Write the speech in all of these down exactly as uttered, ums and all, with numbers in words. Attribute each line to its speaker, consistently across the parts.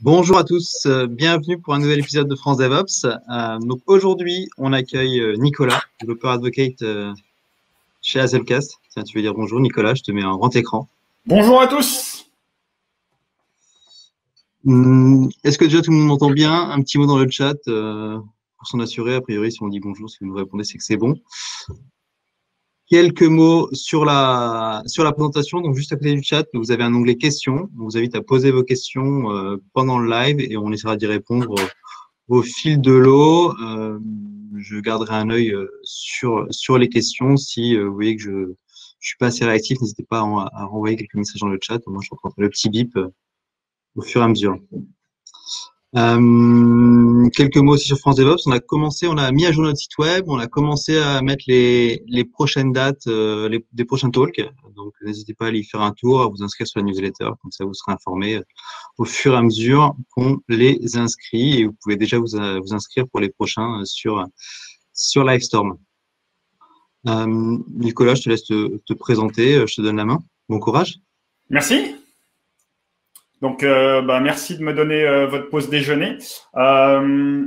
Speaker 1: Bonjour à tous, euh, bienvenue pour un nouvel épisode de France DevOps. Euh, donc aujourd'hui, on accueille euh, Nicolas, développeur advocate euh, chez Hazelcast. Tiens, tu veux dire bonjour Nicolas, je te mets en grand écran.
Speaker 2: Bonjour à tous.
Speaker 1: Hum, Est-ce que déjà tout le monde m'entend bien? Un petit mot dans le chat euh, pour s'en assurer. A priori, si on dit bonjour, si vous nous répondez, c'est que c'est bon. Quelques mots sur la, sur la présentation. Donc, juste à côté du chat, vous avez un onglet questions. On vous invite à poser vos questions euh, pendant le live et on essaiera d'y répondre euh, au fil de l'eau. Euh, je garderai un œil euh, sur, sur les questions. Si euh, vous voyez que je ne suis pas assez réactif, n'hésitez pas à, en- à renvoyer quelques messages dans le chat. Moi, je rencontre le petit bip euh, au fur et à mesure. Euh, quelques mots aussi sur France DevOps. On a commencé, on a mis à jour notre site web, on a commencé à mettre les, les prochaines dates euh, les, des prochains talks. Donc, n'hésitez pas à aller y faire un tour, à vous inscrire sur la newsletter. Comme ça, vous serez informé euh, au fur et à mesure qu'on les inscrit. Et vous pouvez déjà vous, euh, vous inscrire pour les prochains euh, sur, sur Livestorm. Euh, Nicolas, je te laisse te, te présenter. euh, Je te donne la main. Bon courage.
Speaker 2: Merci. Donc, euh, bah, merci de me donner euh, votre pause déjeuner. Euh,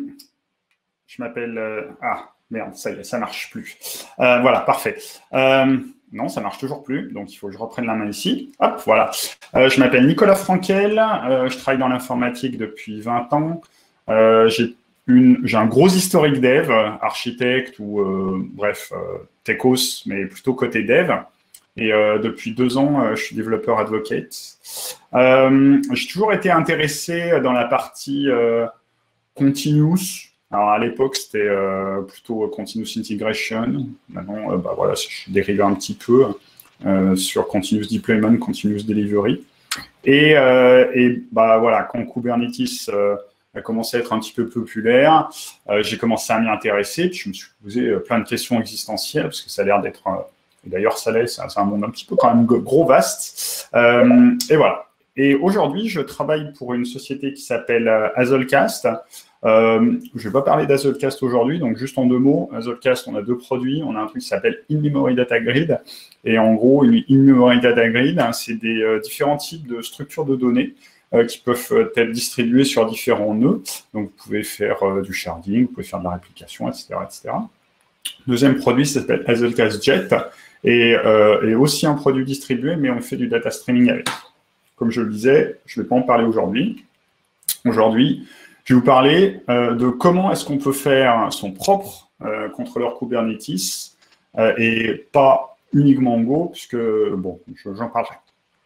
Speaker 2: je m'appelle... euh, ah, merde, ça y est, ça marche plus. Euh, voilà, parfait. Euh, non, ça marche toujours plus, donc il faut que je reprenne la main ici. Hop, voilà. Euh, je m'appelle Nicolas Frankel, euh, je travaille dans l'informatique depuis vingt ans. Euh, j'ai une, j'ai un gros historique dev, architecte ou, euh, bref, euh, techos, mais plutôt côté dev. Et euh, depuis deux ans, euh, je suis développeur advocate. Euh, j'ai toujours été intéressé dans la partie euh, continuous. Alors à l'époque, c'était euh, plutôt continuous integration. Maintenant, euh, bah, voilà, je suis dérivé un petit peu euh, sur continuous deployment, continuous delivery. Et, euh, et bah, voilà, quand Kubernetes euh, a commencé à être un petit peu populaire, euh, j'ai commencé à m'y intéresser. Puis je me suis posé euh, plein de questions existentielles parce que ça a l'air d'être... Euh, D'ailleurs, ça l'est, c'est un monde un petit peu quand même gros, vaste. Euh, et voilà. Et aujourd'hui, je travaille pour une société qui s'appelle Hazelcast. Euh, je ne vais pas parler d'Hazelcast aujourd'hui, donc juste en deux mots. Hazelcast, on a deux produits. On a un truc qui s'appelle In-Memory Data Grid. Et en gros, une In-Memory Data Grid, hein, c'est des euh, différents types de structures de données euh, qui peuvent être distribuées sur différents nœuds. Donc, vous pouvez faire euh, du sharding, vous pouvez faire de la réplication, et cetera, et cetera. Deuxième produit, ça s'appelle Hazelcast Jet. Et, euh, et aussi un produit distribué, mais on fait du data streaming avec. Comme je le disais, je ne vais pas en parler aujourd'hui. Aujourd'hui, je vais vous parler euh, de comment est-ce qu'on peut faire son propre euh, contrôleur Kubernetes euh, et pas uniquement Go, puisque, bon, j'en parlerai.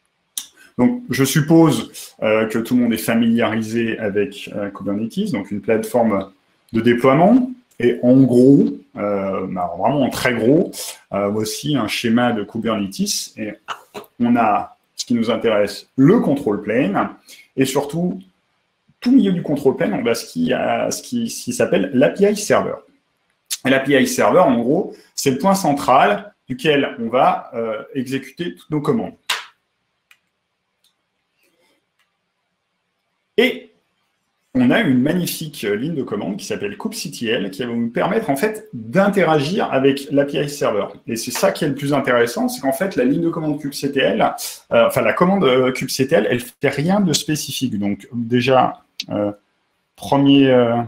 Speaker 2: Donc, je suppose euh, que tout le monde est familiarisé avec euh, Kubernetes, donc une plateforme de déploiement. Et en gros, euh, vraiment en très gros, euh, voici un schéma de Kubernetes. Et on a ce qui nous intéresse, le control plane, et surtout, tout milieu du control plane, on a ce qui, a, ce qui, ce qui s'appelle l'A P I server. Et l'A P I server, en gros, c'est le point central duquel on va euh, exécuter toutes nos commandes. Et on a une magnifique ligne de commande qui s'appelle kubectl qui va nous permettre en fait d'interagir avec l'A P I server. Et c'est ça qui est le plus intéressant, c'est qu'en fait la ligne de commande kubectl, euh, enfin la commande euh, kubectl, elle fait rien de spécifique. Donc déjà, euh, premier, euh,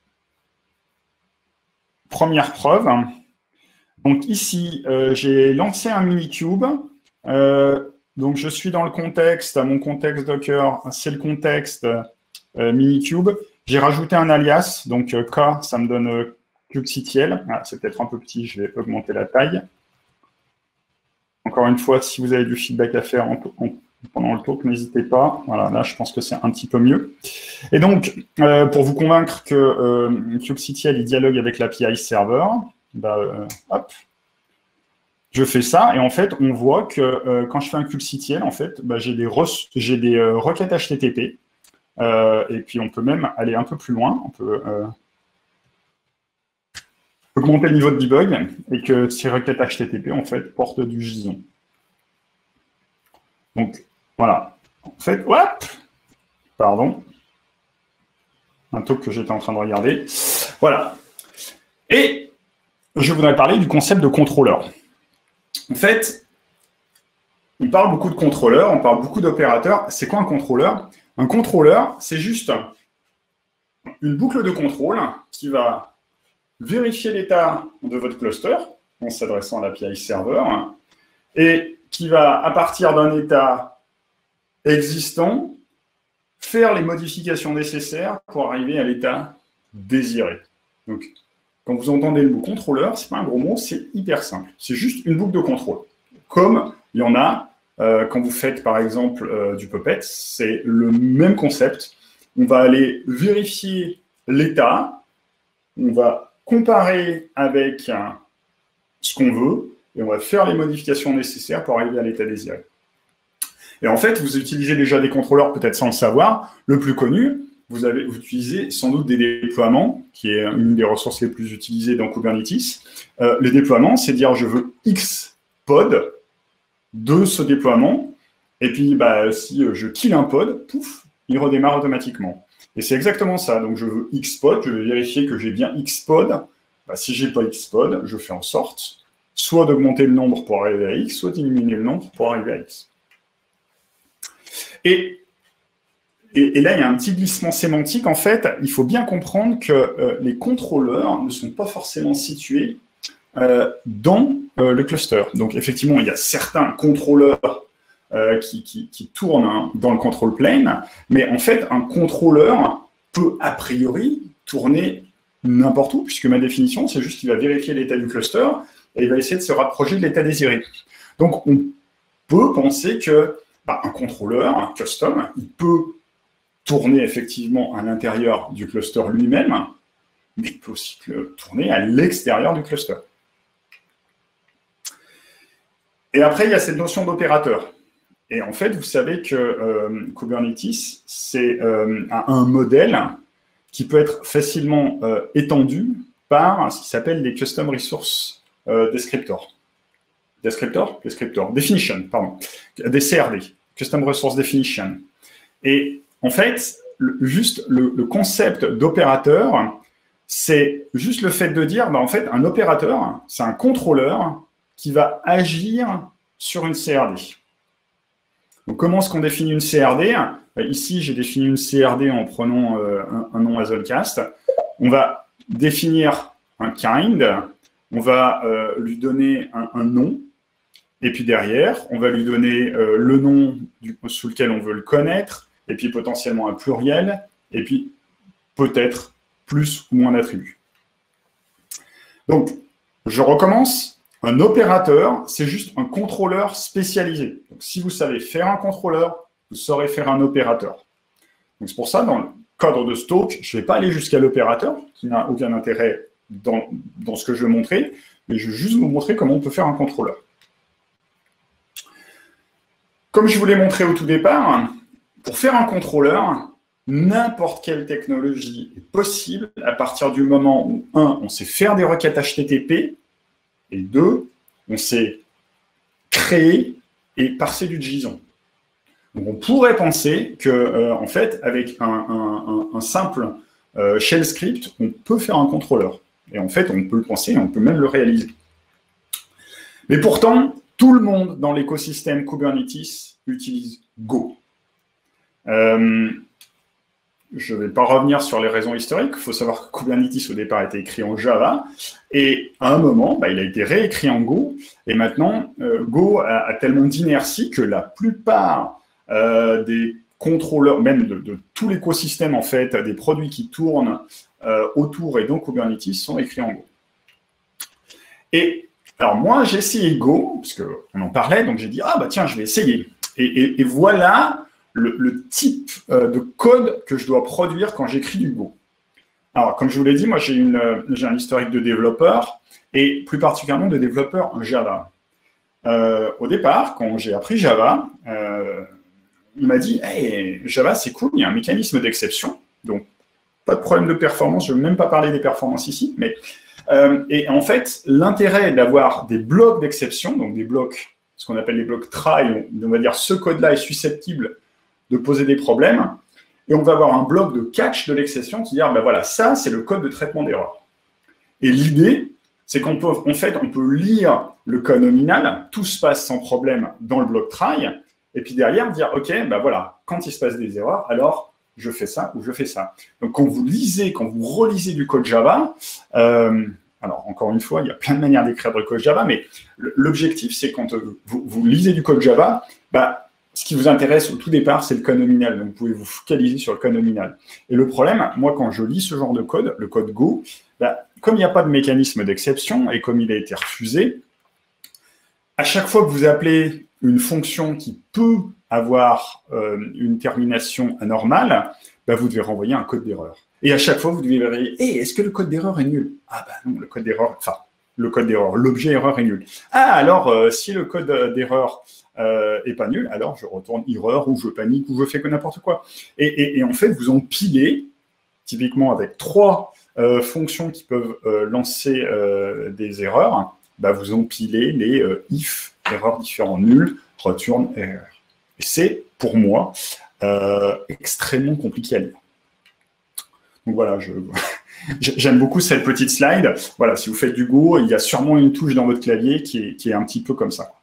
Speaker 2: première preuve. Donc ici, euh, j'ai lancé un Minikube. Euh, donc je suis dans le contexte, mon contexte Docker, c'est le contexte Euh, Minikube. J'ai rajouté un alias, donc euh, K, ça me donne euh, kubectl. Ah, c'est peut-être un peu petit, je vais augmenter la taille. Encore une fois, si vous avez du feedback à faire en, en, pendant le talk, n'hésitez pas. Voilà, là, je pense que c'est un petit peu mieux. Et donc, euh, pour vous convaincre que euh, kubectl il dialogue avec l'A P I server, bah, euh, hop, je fais ça, et en fait, on voit que euh, quand je fais un kubectl, en fait, bah, j'ai des, j'ai des euh, requêtes H T T P. Euh, et puis, on peut même aller un peu plus loin. On peut euh, augmenter le niveau de debug et que ces requêtes H T T P, en fait, portent du JSON. Donc, voilà. En fait, hop, pardon. Un talk que j'étais en train de regarder. Voilà. Et je voudrais parler du concept de contrôleur. En fait, on parle beaucoup de contrôleurs, on parle beaucoup d'opérateurs. C'est quoi un contrôleur ? Un contrôleur, c'est juste une boucle de contrôle qui va vérifier l'état de votre cluster en s'adressant à l'A P I serveur et qui va, à partir d'un état existant, faire les modifications nécessaires pour arriver à l'état désiré. Donc, quand vous entendez le mot contrôleur, ce n'est pas un gros mot, c'est hyper simple. C'est juste une boucle de contrôle. Comme il y en a euh, quand vous faites, par exemple, euh, du Puppet, c'est le même concept. On va aller vérifier l'état, on va comparer avec euh, ce qu'on veut, et on va faire les modifications nécessaires pour arriver à l'état désiré. Et en fait, vous utilisez déjà des contrôleurs, peut-être sans le savoir. Le plus connu, vous, avez, vous utilisez sans doute des déploiements, qui est une des ressources les plus utilisées dans Kubernetes. Euh, les déploiements, c'est dire je veux X pod de ce déploiement, et puis bah, si je kill un pod, pouf, il redémarre automatiquement. Et c'est exactement ça. Donc je veux X pod, je vais vérifier que j'ai bien X pod. Bah, si je n'ai pas X pod, je fais en sorte soit d'augmenter le nombre pour arriver à X, soit d'éliminer le nombre pour arriver à X. Et, et, et là, il y a un petit glissement sémantique. En fait, il faut bien comprendre que euh, les contrôleurs ne sont pas forcément situés euh, dans euh, le cluster. Donc, effectivement, il y a certains contrôleurs euh, qui, qui, qui tournent hein, dans le control plane, mais en fait, un contrôleur peut, a priori, tourner n'importe où, puisque ma définition, c'est juste qu'il va vérifier l'état du cluster et il va essayer de se rapprocher de l'état désiré. Donc, on peut penser que bah, un contrôleur, un custom, il peut tourner effectivement à l'intérieur du cluster lui-même, mais il peut aussi tourner à l'extérieur du cluster. Et après, il y a cette notion d'opérateur. Et en fait, vous savez que euh, Kubernetes, c'est euh, un modèle qui peut être facilement euh, étendu par ce qui s'appelle les Custom Resource euh, Descriptors. Descriptor, Descriptor, Definition, pardon, des C R D, Custom Resource Definition. Et en fait, le, juste le, le concept d'opérateur, c'est juste le fait de dire, bah, en fait, un opérateur, c'est un contrôleur qui va agir sur une C R D. Donc, comment est-ce qu'on définit une C R D? Ici, j'ai défini une C R D en prenant euh, un, un nom Hazelcast. On va définir un kind, on va euh, lui donner un, un nom, et puis derrière, on va lui donner euh, le nom du, sous lequel on veut le connaître, et puis potentiellement un pluriel, et puis peut-être plus ou moins d'attributs. Donc, je recommence. Un opérateur, c'est juste un contrôleur spécialisé. Donc, si vous savez faire un contrôleur, vous saurez faire un opérateur. Donc, c'est pour ça, dans le cadre de ce talk, je ne vais pas aller jusqu'à l'opérateur, qui n'a aucun intérêt dans, dans ce que je vais montrer, mais je vais juste vous montrer comment on peut faire un contrôleur. Comme je vous l'ai montré au tout départ, pour faire un contrôleur, n'importe quelle technologie est possible à partir du moment où, un, on sait faire des requêtes H T T P, et deux, on sait créer et parser du JSON. Donc, on pourrait penser que, euh, en fait, avec un, un, un simple euh, shell script, on peut faire un contrôleur. Et en fait, on peut le penser et on peut même le réaliser. Mais pourtant, tout le monde dans l'écosystème Kubernetes utilise Go. Euh, Je ne vais pas revenir sur les raisons historiques. Il faut savoir que Kubernetes, au départ, a été écrit en Java. Et à un moment, bah, il a été réécrit en Go. Et maintenant, euh, Go a, a tellement d'inertie que la plupart euh, des contrôleurs, même de, de tout l'écosystème, en fait, des produits qui tournent euh, autour et dans Kubernetes sont écrits en Go. Et alors, moi, j'ai essayé Go, parce qu'on en parlait, donc j'ai dit, ah, bah tiens, je vais essayer. Et, et, et voilà... Le, le type euh, de code que je dois produire quand j'écris du Go. Alors, comme je vous l'ai dit, moi, j'ai un historique de développeur et plus particulièrement de développeur en Java. Euh, au départ, quand j'ai appris Java, euh, on m'a dit hey, « Java, c'est cool, il y a un mécanisme d'exception. » Donc, pas de problème de performance, je ne veux même pas parler des performances ici. Mais, euh, et en fait, l'intérêt d'avoir des blocs d'exception, donc des blocs, ce qu'on appelle les blocs try, on va dire ce code-là est susceptible de poser des problèmes, et on va avoir un bloc de catch de l'exception qui dit ah, ben voilà, ça, c'est le code de traitement d'erreur. Et l'idée, c'est qu'on peut, en fait, on peut lire le code nominal, tout se passe sans problème dans le bloc try, Et puis derrière, dire, OK, ben voilà, quand il se passe des erreurs, alors je fais ça ou je fais ça. Donc, quand vous lisez, quand vous relisez du code Java, euh, alors encore une fois, il y a plein de manières d'écrire du code Java, mais l'objectif, c'est quand vous, vous lisez du code Java, bah, ce qui vous intéresse au tout départ, c'est le code nominal. Donc, vous pouvez vous focaliser sur le code nominal. Et le problème, moi, quand je lis ce genre de code, le code Go, bah, comme il n'y a pas de mécanisme d'exception et comme il a été refusé, à chaque fois que vous appelez une fonction qui peut avoir euh, une termination anormale, bah, vous devez renvoyer un code d'erreur. Et à chaque fois, vous devez vérifier, hey, est-ce que le code d'erreur est nul? Ah bah non, le code d'erreur, enfin, le code d'erreur, l'objet erreur est nul. Ah, alors, euh, si le code d'erreur euh, est pas nul, alors je retourne erreur, ou je panique, ou je fais que n'importe quoi. Et, et, et en fait, vous empilez, typiquement avec trois euh, fonctions qui peuvent euh, lancer euh, des erreurs, bah, vous empilez les euh, if, erreurs différentes, nul, return, erreur. Et c'est, pour moi, euh, extrêmement compliqué à lire. Donc voilà, je, j'aime beaucoup cette petite slide. Voilà, si vous faites du Go, il y a sûrement une touche dans votre clavier qui est, qui est un petit peu comme ça.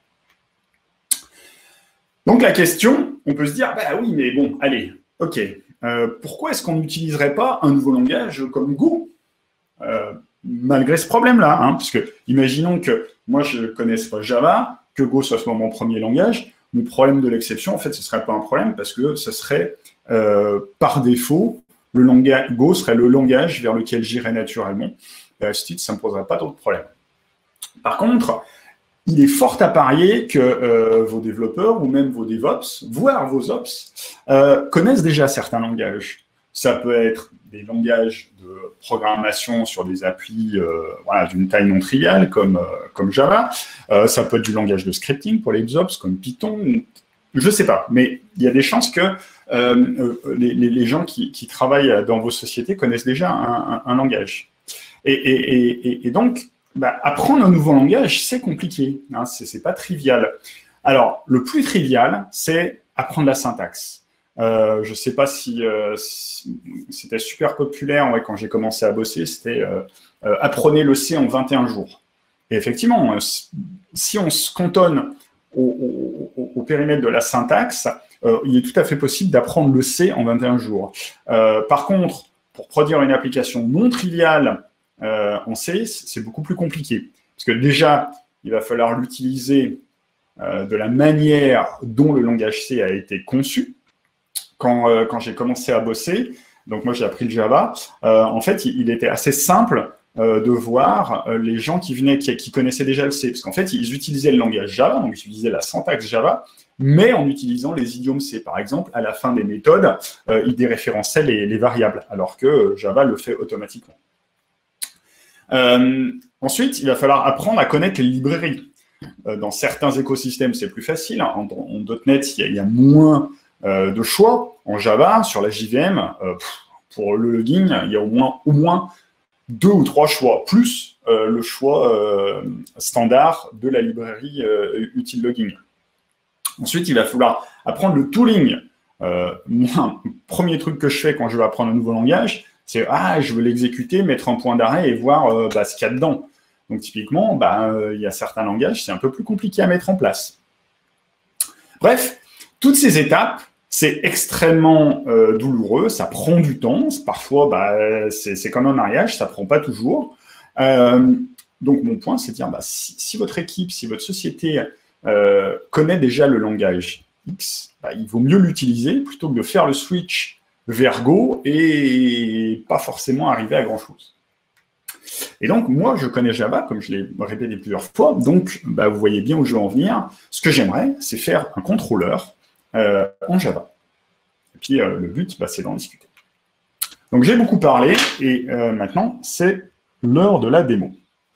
Speaker 2: Donc la question, on peut se dire, bah oui, mais bon, allez, ok, euh, pourquoi est-ce qu'on n'utiliserait pas un nouveau langage comme Go euh, malgré ce problème-là, hein, parce que imaginons que moi je ne connaisse pas Java, que Go soit mon premier langage, le problème de l'exception, en fait, ce ne serait pas un problème parce que ce serait euh, par défaut, le langage Go serait le langage vers lequel j'irais naturellement. Et à ce titre, ça ne me poserait pas d'autres problèmes. Par contre, il est fort à parier que euh, vos développeurs ou même vos DevOps, voire vos Ops, euh, connaissent déjà certains langages. Ça peut être des langages de programmation sur des applis euh, voilà, d'une taille non triviale comme, euh, comme Java. Euh, ça peut être du langage de scripting pour les Ops comme Python. Je ne sais pas, mais il y a des chances que euh, les, les gens qui, qui travaillent dans vos sociétés connaissent déjà un, un, un langage. Et, et, et, et donc, bah, apprendre un nouveau langage, c'est compliqué. Hein, ce n'est pas trivial. Alors, le plus trivial, c'est apprendre la syntaxe. Euh, je ne sais pas si, euh, si c'était super populaire ouais, quand j'ai commencé à bosser, c'était euh, euh, apprenez le C en vingt et un jours. Et effectivement, euh, si on se cantonne au, au, au périmètre de la syntaxe, euh, il est tout à fait possible d'apprendre le C en vingt et un jours. Euh, par contre, pour produire une application non triviale euh, en C, c'est beaucoup plus compliqué. Parce que déjà, il va falloir l'utiliser euh, de la manière dont le langage C a été conçu. Quand, euh, quand j'ai commencé à bosser, donc moi j'ai appris le Java, euh, en fait, il, il était assez simple euh, de voir euh, les gens qui venaient, qui, qui connaissaient déjà le C, parce qu'en fait, ils utilisaient le langage Java, donc ils utilisaient la syntaxe Java, mais en utilisant les idiomes C. Par exemple, à la fin des méthodes, euh, ils déréférençaient les, les variables, alors que Java le fait automatiquement. Euh, ensuite, il va falloir apprendre à connaître les librairies. Euh, dans certains écosystèmes, c'est plus facile. En, en, en .NET, il y a, il y a moins Euh, de choix. En Java, sur la J V M, euh, pour le login, il y a au moins, au moins deux ou trois choix, plus euh, le choix euh, standard de la librairie euh, util login. Ensuite, il va falloir apprendre le tooling. Euh, moi, le premier truc que je fais quand je veux apprendre un nouveau langage, c'est « Ah, je veux l'exécuter, mettre un point d'arrêt et voir euh, bah, ce qu'il y a dedans ». Donc, typiquement, bah, euh, il y a certains langages, c'est un peu plus compliqué à mettre en place. Bref, toutes ces étapes, c'est extrêmement euh, douloureux, ça prend du temps, parfois bah, c'est comme un mariage, ça ne prend pas toujours. Euh, donc mon point, c'est de dire, bah, si, si votre équipe, si votre société euh, connaît déjà le langage X, bah, il vaut mieux l'utiliser plutôt que de faire le switch vers Go et pas forcément arriver à grand-chose. Et donc, moi, je connais Java, comme je l'ai répété plusieurs fois, donc bah, vous voyez bien où je veux en venir. Ce que j'aimerais, c'est faire un contrôleur Euh, en Java. Et puis, euh, le but, bah, c'est d'en discuter. Donc, j'ai beaucoup parlé, et euh, maintenant, c'est l'heure de la démo.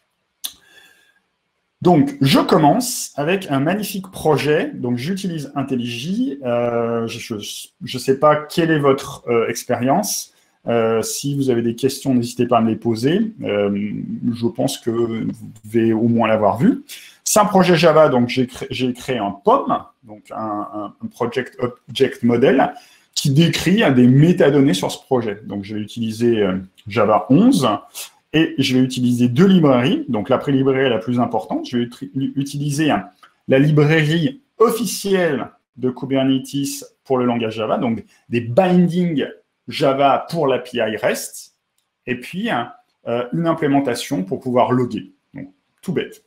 Speaker 2: Donc, je commence avec un magnifique projet. Donc, j'utilise IntelliJ. Euh, je ne sais pas quelle est votre euh, expérience. Euh, si vous avez des questions, n'hésitez pas à me les poser. Euh, je pense que vous devez au moins l'avoir vu. C'est un projet Java, donc j'ai créé, créé un P O M, donc un, un Project Object Model, qui décrit des métadonnées sur ce projet. Donc, je vais utiliser Java onze et je vais utiliser deux librairies. Donc, la pré-librairie est la plus importante. Je vais utiliser la librairie officielle de Kubernetes pour le langage Java, donc des bindings Java pour l'A P I REST, et puis euh, une implémentation pour pouvoir loguer. Donc, tout bête.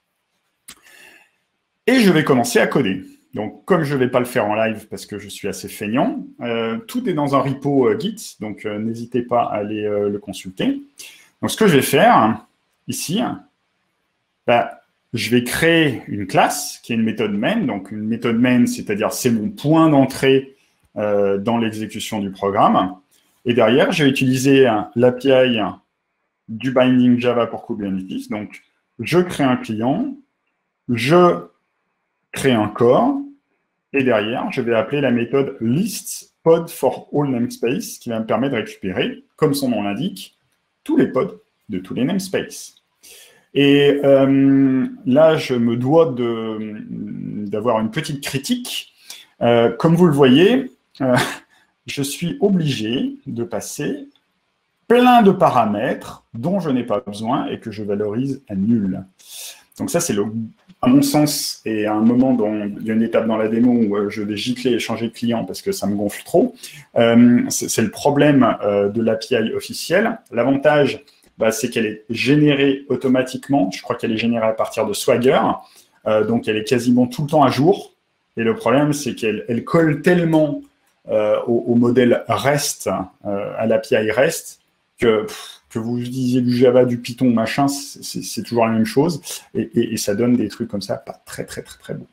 Speaker 2: Et je vais commencer à coder. Donc, comme je ne vais pas le faire en live parce que je suis assez feignant, euh, tout est dans un repo euh, Git, donc euh, n'hésitez pas à aller euh, le consulter. Donc, ce que je vais faire ici, bah, je vais créer une classe qui est une méthode main. Donc, une méthode main, c'est-à-dire c'est mon point d'entrée euh, dans l'exécution du programme. Et derrière, je vais utiliser l'A P I du binding Java pour Kubernetes. Donc, je crée un client, je crée un core, et derrière, je vais appeler la méthode list pod for all namespace, qui va me permettre de récupérer, comme son nom l'indique, tous les pods de tous les namespaces. Et euh, là, je me dois d'avoir une petite critique. Euh, comme vous le voyez, euh, je suis obligé de passer plein de paramètres dont je n'ai pas besoin et que je valorise à nul. Donc ça, c'est le, à mon sens, et à un moment, dans, il y a une étape dans la démo où je vais gicler et changer de client parce que ça me gonfle trop. Euh, c'est le problème euh, de l'A P I officielle. L'avantage, bah, c'est qu'elle est générée automatiquement. Je crois qu'elle est générée à partir de Swagger. Euh, donc, elle est quasiment tout le temps à jour. Et le problème, c'est qu'elle elle colle tellement euh, au, au modèle REST, euh, à l'A P I REST, que... Pff, que vous utilisiez du Java, du Python, machin, c'est toujours la même chose. Et, et, et ça donne des trucs comme ça, pas très, très, très, très beaux.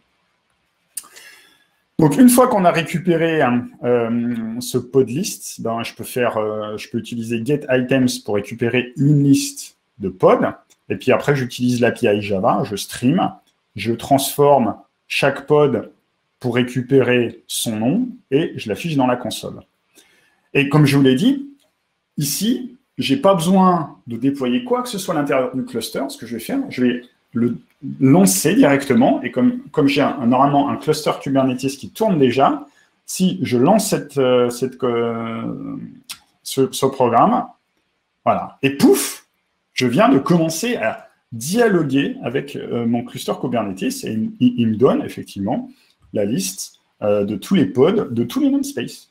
Speaker 2: Donc, une fois qu'on a récupéré hein, euh, ce pod list, ben, je peux faire, euh, je peux utiliser getItems pour récupérer une liste de pods. Et puis après, j'utilise l'A P I Java, je stream, je transforme chaque pod pour récupérer son nom et je l'affiche dans la console. Et comme je vous l'ai dit, ici, je n'ai pas besoin de déployer quoi que ce soit à l'intérieur du cluster. Ce que je vais faire, je vais le lancer directement. Et comme, comme j'ai un, normalement un cluster Kubernetes qui tourne déjà, si je lance cette, cette, euh, ce, ce programme, voilà, et pouf, je viens de commencer à dialoguer avec euh, mon cluster Kubernetes et il, il me donne effectivement la liste euh, de tous les pods, de tous les namespaces.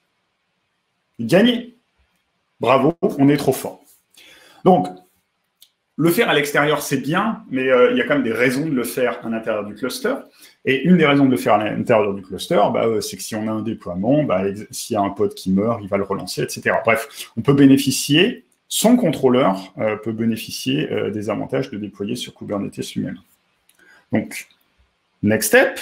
Speaker 2: Gagné. Bravo, on est trop fort. Donc, le faire à l'extérieur, c'est bien, mais euh, il y a quand même des raisons de le faire à l'intérieur du cluster. Et une des raisons de le faire à l'intérieur du cluster, bah, euh, c'est que si on a un déploiement, bah, s'il y a un pod qui meurt, il va le relancer, et cetera. Bref, on peut bénéficier, son contrôleur euh, peut bénéficier euh, des avantages de déployer sur Kubernetes lui-même. Donc, next step.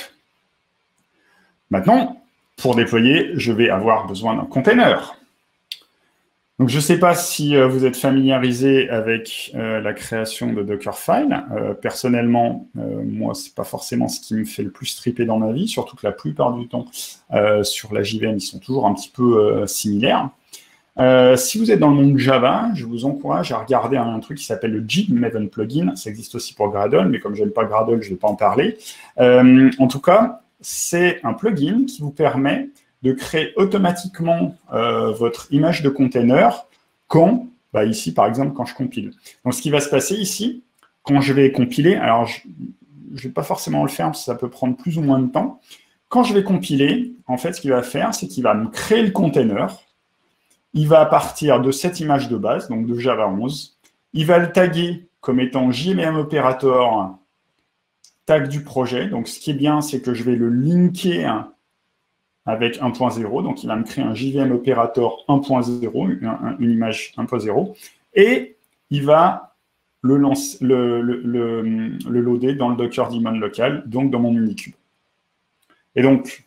Speaker 2: Maintenant, pour déployer, je vais avoir besoin d'un container. Donc, je ne sais pas si euh, vous êtes familiarisé avec euh, la création de Dockerfile. Euh, personnellement, euh, moi, ce n'est pas forcément ce qui me fait le plus triper dans ma vie, surtout que la plupart du temps, euh, sur la J V M, ils sont toujours un petit peu euh, similaires. Euh, si vous êtes dans le monde Java, je vous encourage à regarder un, un truc qui s'appelle le Jib Maven Plugin. Ça existe aussi pour Gradle, mais comme je n'aime pas Gradle, je ne vais pas en parler. Euh, en tout cas, c'est un plugin qui vous permet de créer automatiquement euh, votre image de container quand, bah ici, par exemple, quand je compile. Donc, ce qui va se passer ici, quand je vais compiler, alors je ne vais pas forcément le faire parce que ça peut prendre plus ou moins de temps. Quand je vais compiler, en fait, ce qu'il va faire, c'est qu'il va me créer le container. Il va partir de cette image de base, donc de Java onze. Il va le taguer comme étant J V M Operator tag du projet. Donc, ce qui est bien, c'est que je vais le linker avec un point zéro, donc il va me créer un J V M Operator un point zéro, une, une image un point zéro, et il va le, lance, le, le, le, le loader dans le Docker daemon local, donc dans mon Unicube. Et donc,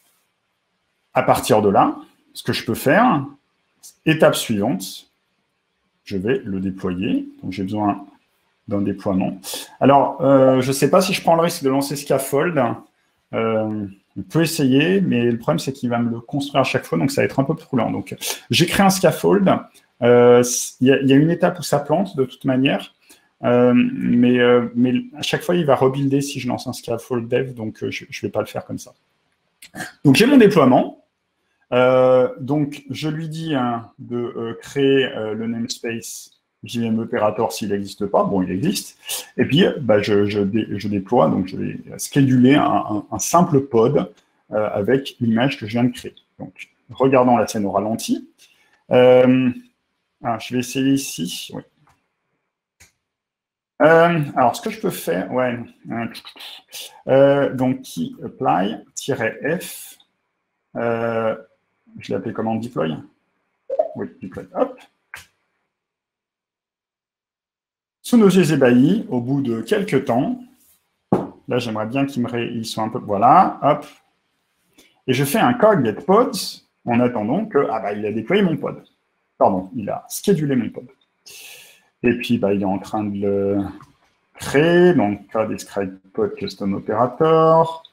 Speaker 2: à partir de là, ce que je peux faire, étape suivante, je vais le déployer, donc j'ai besoin d'un déploiement. Alors, euh, je ne sais pas si je prends le risque de lancer Scaffold, euh, on peut essayer, mais le problème, c'est qu'il va me le construire à chaque fois, donc ça va être un peu plus lent. Donc, j'ai créé un scaffold. Il euh, y, y a une étape où ça plante, de toute manière, euh, mais, euh, mais à chaque fois, il va rebuilder si je lance un scaffold dev, donc euh, je ne vais pas le faire comme ça. Donc, j'ai mon déploiement. Euh, donc, je lui dis hein, de euh, créer euh, le namespace J V M Operator s'il n'existe pas. Bon, il existe. Et puis, bah, je, je, dé, je déploie, donc je vais scheduler un, un, un simple pod euh, avec l'image que je viens de créer. Donc, regardons la scène au ralenti. Euh, ah, je vais essayer ici. Oui. Euh, alors, ce que je peux faire, ouais, euh, donc key apply -f, euh, je l'ai appelé comment, deploy? Oui, deploy, hop. Sous nos yeux ébahis, au bout de quelques temps, là, j'aimerais bien qu'ils me ré... Ils soient un peu, voilà, hop. Et je fais un call get pods en attendant que, ah bah, il a déployé mon pod. Pardon, il a schedulé mon pod. Et puis, bah, il est en train de le créer, donc code describe pod custom operator.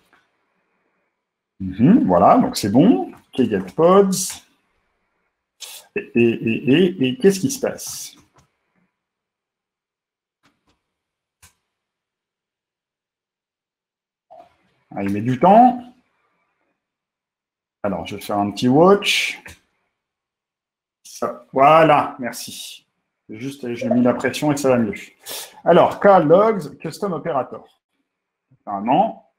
Speaker 2: Mm-hmm, voilà, donc c'est bon. OK, get pods. Et, et, et, et, et qu'est-ce qui se passe? Ah, il met du temps. Alors, je vais faire un petit watch. Ça, voilà, merci. Juste, j'ai mis la pression et ça va mieux. Alors, call logs custom operator. Normalement,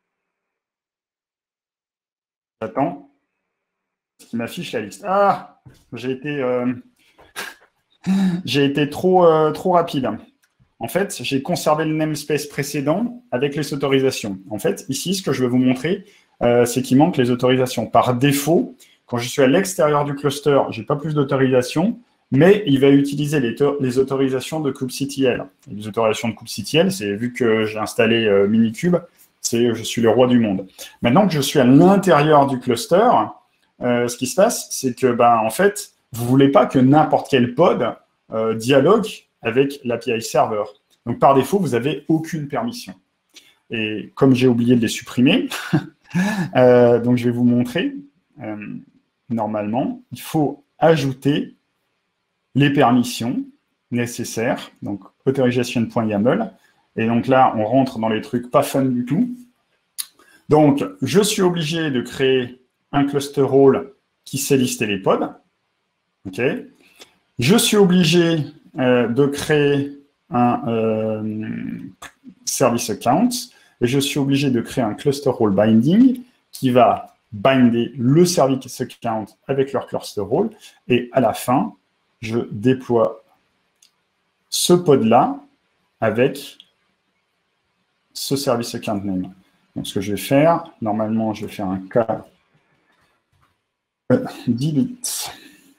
Speaker 2: j'attends ce qui m'affiche la liste. Ah, j'ai été, euh, j'ai été trop, euh, trop rapide. En fait, j'ai conservé le namespace précédent avec les autorisations. En fait, ici, ce que je vais vous montrer, euh, c'est qu'il manque les autorisations. Par défaut, quand je suis à l'extérieur du cluster, je n'ai pas plus d'autorisations, mais il va utiliser les, les autorisations de kubectl. Et les autorisations de kubectl, c'est vu que j'ai installé euh, Minikube, c'est je suis le roi du monde. Maintenant que je suis à l'intérieur du cluster, euh, ce qui se passe, c'est que, ben, en fait, vous ne voulez pas que n'importe quel pod euh, dialogue avec l'A P I server. Donc, par défaut, vous n'avez aucune permission. Et comme j'ai oublié de les supprimer, euh, donc je vais vous montrer. Euh, normalement, il faut ajouter les permissions nécessaires, donc authorization.yaml. Et donc là, on rentre dans les trucs pas fun du tout. Donc, je suis obligé de créer un cluster role qui sait lister les pods. OK. Je suis obligé euh, de créer un euh, service account et je suis obligé de créer un cluster role binding qui va binder le service account avec leur cluster role et à la fin, je déploie ce pod-là avec ce service account name. Donc, ce que je vais faire, normalement, je vais faire un cas euh, delete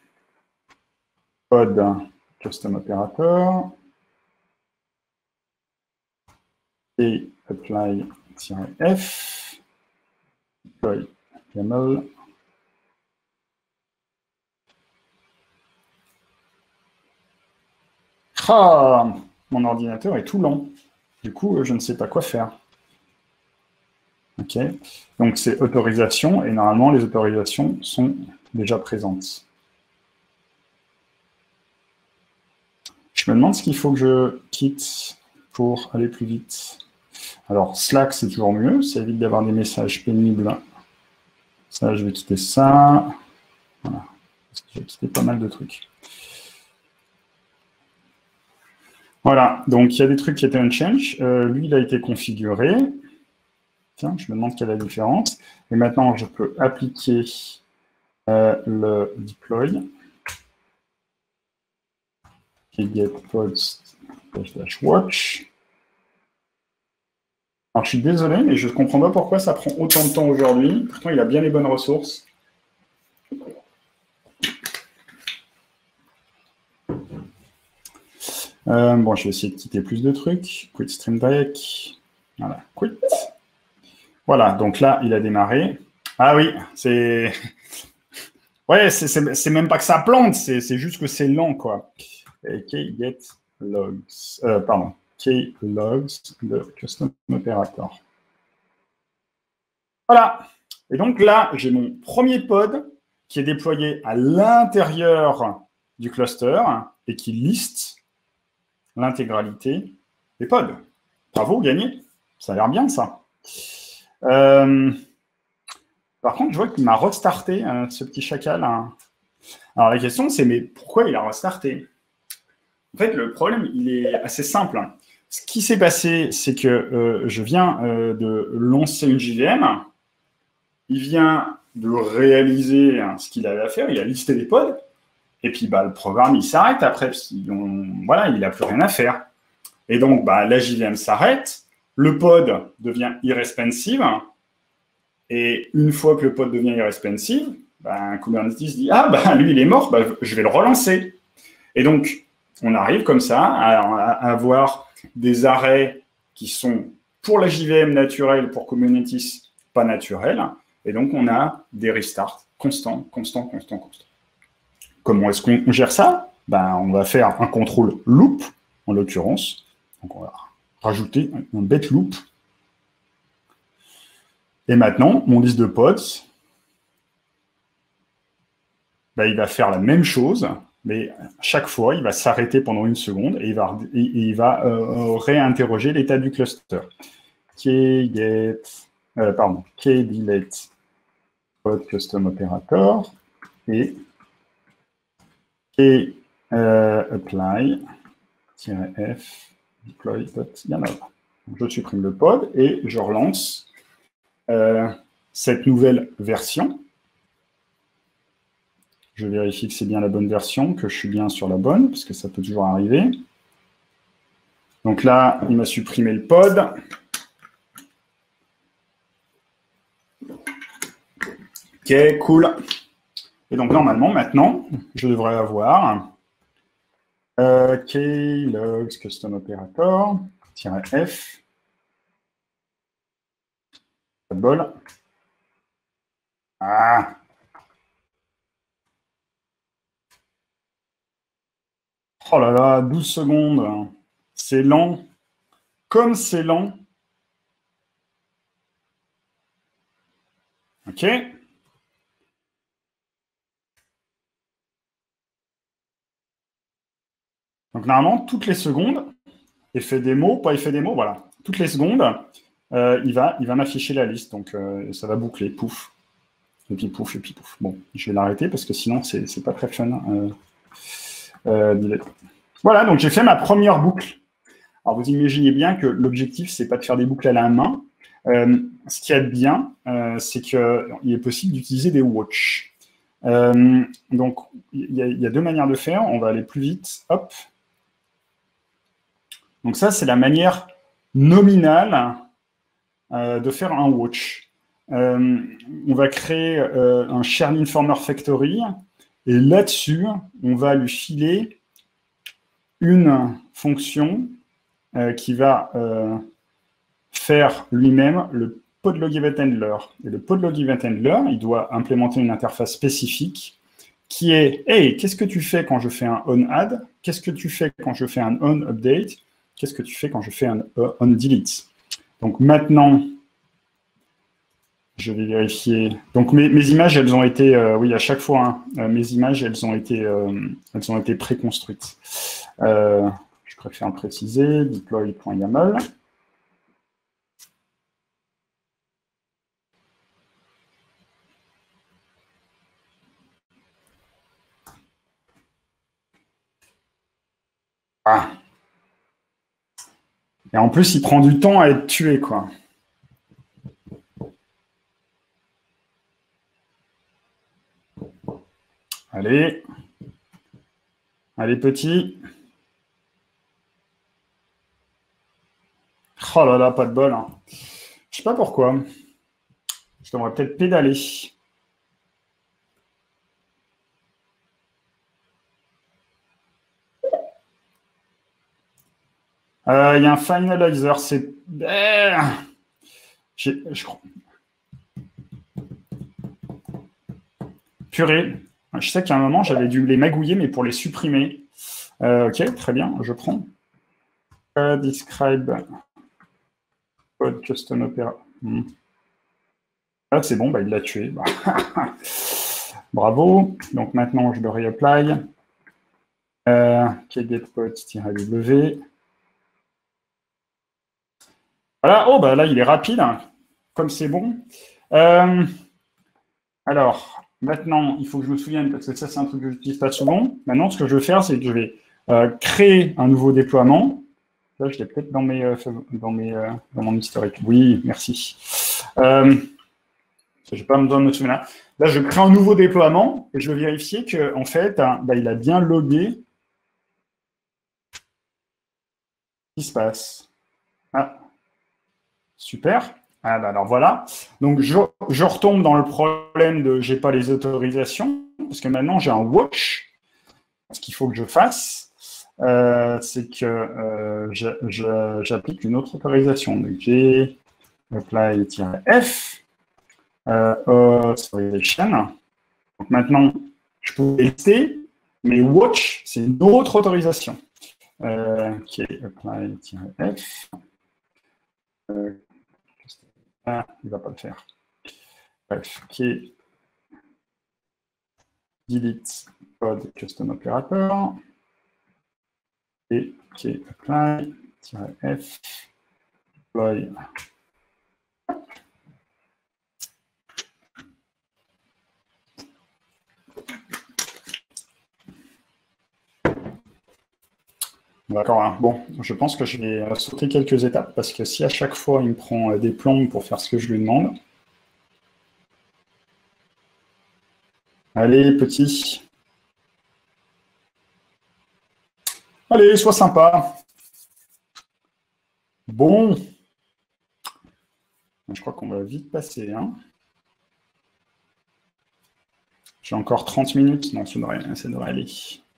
Speaker 2: pod custom operator et apply-f deploy yaml. Ah, mon ordinateur est tout lent. Du coup, je ne sais pas quoi faire. OK. Donc, c'est autorisation et normalement, les autorisations sont déjà présentes. Je me demande ce qu'il faut que je quitte pour aller plus vite. Alors, Slack, c'est toujours mieux. Ça évite d'avoir des messages pénibles. Ça, je vais quitter ça. Voilà. Parce que j'ai quitté pas mal de trucs. Voilà. Donc, il y a des trucs qui étaient unchanged. Euh, lui, il a été configuré. Tiens, je me demande quelle est la différence. Et maintenant, je peux appliquer euh, le deploy. Get pods watch. Alors, je suis désolé, mais je ne comprends pas pourquoi ça prend autant de temps aujourd'hui. Pourtant, il a bien les bonnes ressources. Euh, bon, je vais essayer de quitter plus de trucs. Quit Stream Deck. Voilà, quit. Voilà, donc là, il a démarré. Ah oui, c'est... Ouais, c'est même pas que ça plante, c'est juste que c'est lent, quoi. Key get logs. Euh, pardon. Key logs de custom operator. Voilà. Et donc là, j'ai mon premier pod qui est déployé à l'intérieur du cluster et qui liste l'intégralité des pods. Bravo, gagné. Ça a l'air bien, ça. Euh, par contre, je vois qu'il m'a restarté, hein, ce petit chacal. Hein. Alors, la question, c'est, mais pourquoi il a restarté? En fait, le problème, il est assez simple. Ce qui s'est passé, c'est que euh, je viens euh, de lancer une J V M. il vient de réaliser hein, ce qu'il avait à faire, il a listé les pods, et puis bah, le programme, il s'arrête après, parce qu'il voilà, il n'a plus rien à faire. Et donc, bah, la J V M s'arrête, le pod devient irresponsive, et une fois que le pod devient irresponsive, bah, Kubernetes dit « Ah, bah, lui, il est mort, bah, je vais le relancer. » Et donc, on arrive comme ça à, à avoir des arrêts qui sont pour la J V M naturelle, pour Kubernetes pas naturelle, et donc on a des restarts constants, constants, constants, constants. Comment est-ce qu'on gère ça? Ben, on va faire un contrôle loop, en l'occurrence. Donc on va rajouter un bet loop. Et maintenant, mon liste de pods, ben, il va faire la même chose, mais chaque fois, il va s'arrêter pendant une seconde et il va, et il va euh, réinterroger l'état du cluster. Kget, euh, pardon, kdelete pod custom operator et k euh, apply -f deploy.yaml. Je supprime le pod et je relance euh, cette nouvelle version. Je vérifie que c'est bien la bonne version, que je suis bien sur la bonne, parce que ça peut toujours arriver. Donc là, il m'a supprimé le pod. Ok, cool. Et donc, normalement, maintenant, je devrais avoir euh, klogs custom operator -f. Pas de bol. Ah. Oh là là, douze secondes. C'est lent. Comme c'est lent. OK. Donc, normalement, toutes les secondes, effet démo, pas effet démo, voilà. Toutes les secondes, euh, il va, il va m'afficher la liste. Donc, euh, ça va boucler, pouf. Et puis pouf, et puis pouf. Bon, je vais l'arrêter parce que sinon, c'est c'est pas très fun. Euh, euh, voilà, donc j'ai fait ma première boucle. Alors, vous imaginez bien que l'objectif, c'est pas de faire des boucles à la main. Euh, ce qui est bien, euh, c'est qu'il est possible d'utiliser des watch. Euh, donc, il y, y a deux manières de faire. On va aller plus vite. Hop. Donc ça, c'est la manière nominale euh, de faire un watch. Euh, on va créer euh, un Shared Informer Factory et là-dessus, on va lui filer une fonction euh, qui va euh, faire lui-même le podlog event handler. Et le podlog event handler, il doit implémenter une interface spécifique qui est « Hey, qu'est-ce que tu fais quand je fais un on-add? Qu'est-ce que tu fais quand je fais un on-update? Qu'est-ce que tu fais quand je fais un on-delete » Donc maintenant, je vais vérifier. Donc mes, mes images, elles ont été, euh, oui, à chaque fois, hein, mes images, elles ont été, euh, elles ont été préconstruites. Euh, je préfère préciser, deploy.yaml. Ah. Et en plus, il prend du temps à être tué, quoi. Allez. Allez, petit. Oh là là, pas de bol. Hein. Je sais pas pourquoi. Je devrais peut-être pédaler. Il euh, y a un finalizer, c'est... Je crois... Purée. Je sais qu'à un moment, j'avais dû les magouiller, mais pour les supprimer. Euh, ok, très bien, je prends. Uh, describe pod custom opera. Hmm. Ah, c'est bon, bah, il l'a tué. Bravo. Donc maintenant, je le reapply. Euh, kgetpod-w. Voilà, oh, bah là, il est rapide, hein. Comme c'est bon. Euh, alors, maintenant, il faut que je me souvienne, parce que ça, c'est un truc que je n'utilise pas souvent. Maintenant, ce que je vais faire, c'est que je vais euh, créer un nouveau déploiement. Là, je l'ai peut-être dans, mes, euh, dans, mes, euh, dans mon historique. Oui, merci. Euh, Je n'ai pas besoin de me souvenir. Là, je crée un nouveau déploiement et je veux vérifier qu'en fait, bah, il a bien logué ce qui se passe. Ah, super. Ah, bah, alors voilà. Donc, je, je retombe dans le problème de j'ai pas les autorisations parce que maintenant, j'ai un watch. Ce qu'il faut que je fasse, euh, c'est que euh, j'applique une autre autorisation. Donc, j'ai apply-f. Euh, authorization. Donc maintenant, je peux lister, mais watch, c'est une autre autorisation. Euh, qui est apply-f. Euh, ah, il ne va pas le faire. Bref, qui est delete pod custom operator et qui est apply-f deploy. D'accord, hein. Bon, je pense que je vais sauter quelques étapes parce que si à chaque fois il me prend des plombes pour faire ce que je lui demande. Allez, petit. Allez, sois sympa. Bon. Je crois qu'on va vite passer. Hein. J'ai encore trente minutes. Non, ça devrait, ça devrait aller.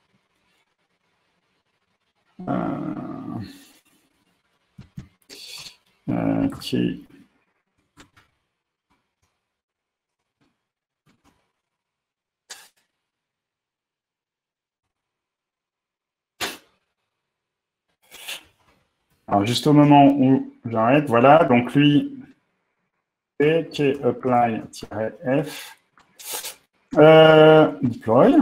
Speaker 2: Euh... Ok. Alors, juste au moment où j'arrête, voilà, donc lui, qui est apply-f, euh, deploy,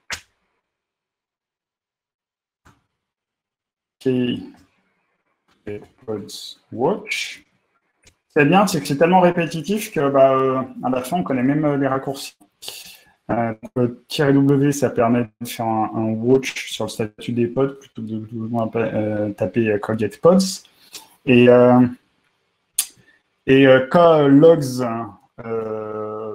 Speaker 2: qui est pods watch. C'est bien, c'est que c'est tellement répétitif que bah, euh, à la fin, on connaît même les raccourcis. Euh, -W, ça permet de faire un, un watch sur le statut des pods plutôt que de, de, de euh, taper Colgate Pods. Et, euh, et euh, quand logs euh,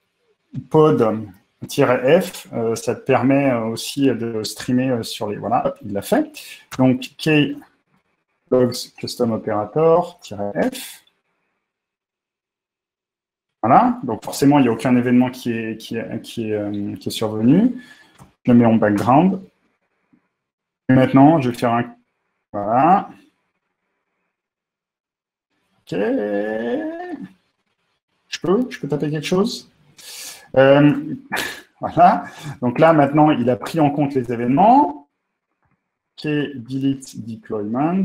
Speaker 2: pod-f, euh, ça te permet aussi de streamer sur les... Voilà, hop, il l'a fait. Donc, key logs custom operator-f. Voilà, donc forcément, il n'y a aucun événement qui est, qui est, qui est, euh, qui est survenu. Je le mets en background. Et maintenant, je vais faire un... Voilà. OK. Je peux, je peux taper quelque chose. Euh, voilà. Donc là, maintenant, il a pris en compte les événements. OK, delete deployment.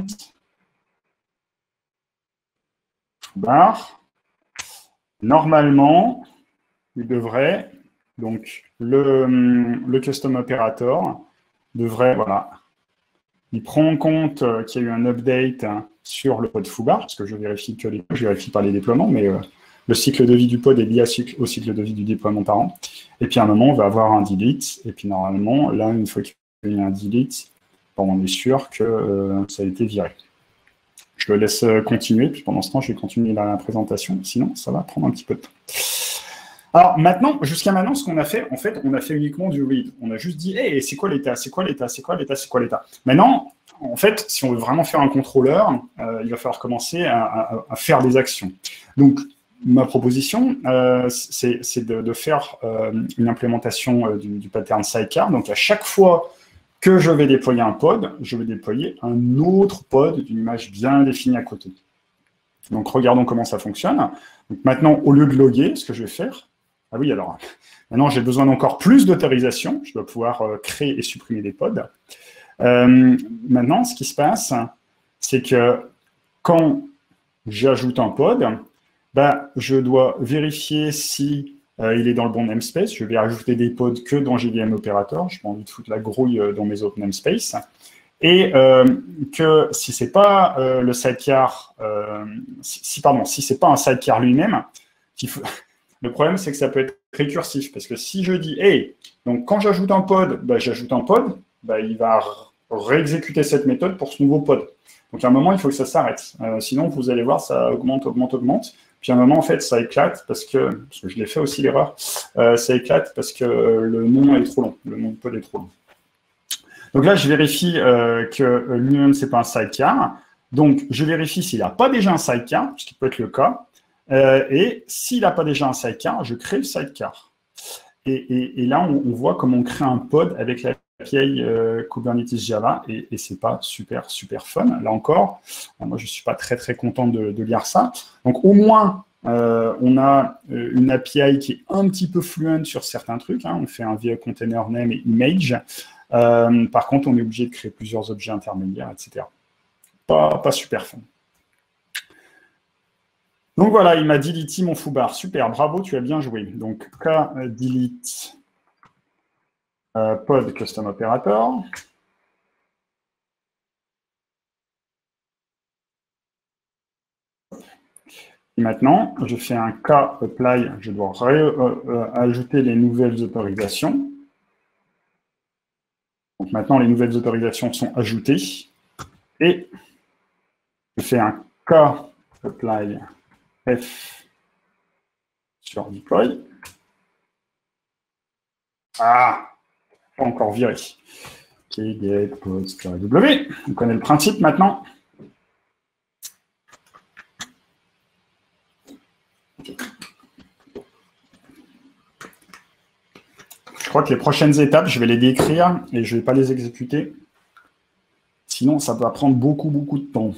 Speaker 2: Barre. Normalement, il devrait, donc le, le custom operator devrait, voilà, il prend en compte qu'il y a eu un update sur le pod foobar, parce que je vérifie que les, je vérifie pas les déploiements, mais euh, le cycle de vie du pod est lié au cycle de vie du déploiement par an. Et puis à un moment, on va avoir un delete, et puis normalement, là, une fois qu'il y a un delete, bon, on est sûr que euh, ça a été viré. Je le laisse continuer, puis pendant ce temps, je vais continuer la présentation, sinon ça va prendre un petit peu de temps. Alors maintenant, jusqu'à maintenant, ce qu'on a fait, en fait, on a fait uniquement du read. On a juste dit, hey, c'est quoi l'état, c'est quoi l'état, c'est quoi l'état, c'est quoi l'état. Maintenant, en fait, si on veut vraiment faire un contrôleur, euh, il va falloir commencer à, à, à faire des actions. Donc, ma proposition, euh, c'est de, de faire euh, une implémentation euh, du, du pattern sidecar. Donc, à chaque fois que je vais déployer un pod, je vais déployer un autre pod d'une image bien définie à côté. Donc, regardons comment ça fonctionne. Donc, maintenant, au lieu de loguer, ce que je vais faire, ah oui, alors, maintenant, j'ai besoin d'encore plus d'autorisation. Je dois pouvoir euh, créer et supprimer des pods. Euh, maintenant, ce qui se passe, c'est que quand j'ajoute un pod, bah, je dois vérifier si Euh, il est dans le bon namespace. Je vais ajouter des pods que dans J V M Operator. Je n'ai pas envie de foutre la grouille dans mes autres namespaces. Et euh, que si ce n'est pas euh, le sidecar, euh, si, si, pardon, si ce n'est pas un sidecar lui-même, le problème, c'est que ça peut être récursif. Parce que si je dis, hey, donc quand j'ajoute un pod, bah, j'ajoute un pod, bah, il va réexécuter cette méthode pour ce nouveau pod. Donc à un moment, il faut que ça s'arrête. Euh, sinon, vous allez voir, ça augmente, augmente, augmente. Puis à un moment, en fait, ça éclate parce que, parce que je l'ai fait aussi l'erreur, euh, ça éclate parce que le nom est trop long, le nom de pod est trop long. Donc là, je vérifie euh, que lui-même, ce n'est pas un sidecar. Donc, je vérifie s'il n'a pas déjà un sidecar, ce qui peut être le cas. Euh, et s'il n'a pas déjà un sidecar, je crée le sidecar. Et, et, et là, on, on voit comment on crée un pod avec la A P I euh, Kubernetes Java, et, et ce n'est pas super, super fun. Là encore, moi, je ne suis pas très, très content de, de lire ça. Donc, au moins, euh, on a une A P I qui est un petit peu fluente sur certains trucs. Hein. On fait un V I E container name et image. Euh, par contre, on est obligé de créer plusieurs objets intermédiaires, et cetera. Pas, pas super fun. Donc voilà, il m'a delete mon foobar. Super, bravo, tu as bien joué. Donc, k delete euh, pod custom operator. Et maintenant, je fais un k apply. Je dois ré, euh, euh, ajouter les nouvelles autorisations. Donc maintenant, les nouvelles autorisations sont ajoutées. Et je fais un k apply f sur deploy. Ah, pas encore viré. Ok, get post w. On connaît le principe maintenant. Je crois que les prochaines étapes, je vais les décrire et je ne vais pas les exécuter. Sinon, ça va prendre beaucoup, beaucoup de temps.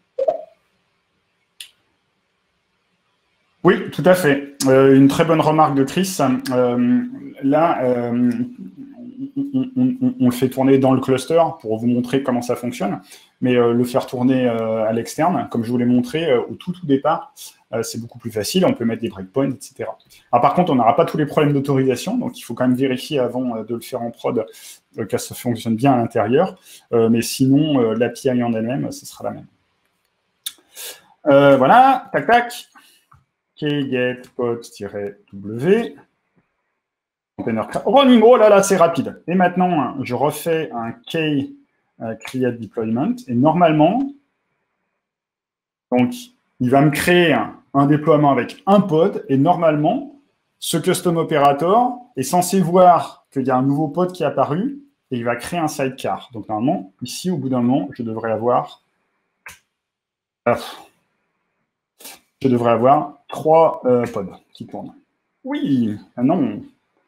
Speaker 2: Oui, tout à fait. Euh, une très bonne remarque de Chris. Euh, là, euh, on, on, on le fait tourner dans le cluster pour vous montrer comment ça fonctionne, mais euh, le faire tourner euh, à l'externe, comme je vous l'ai montré euh, au tout, tout départ, euh, c'est beaucoup plus facile. On peut mettre des breakpoints, et cetera. Alors, par contre, on n'aura pas tous les problèmes d'autorisation, donc il faut quand même vérifier avant euh, de le faire en prod euh, que ça fonctionne bien à l'intérieur. Euh, mais sinon, euh, l'A P I en elle-même, ce sera la même. Euh, voilà, tac, tac. Get pod-w. Running, oh là là, c'est rapide. Et maintenant, je refais un k uh, create deployment. Et normalement, donc, il va me créer un, un déploiement avec un pod. Et normalement, ce custom operator est censé voir qu'il y a un nouveau pod qui est apparu et il va créer un sidecar. Donc, normalement, ici, au bout d'un moment, je devrais avoir... Ah, je devrais avoir trois euh, pods qui tournent. Oui, ah non.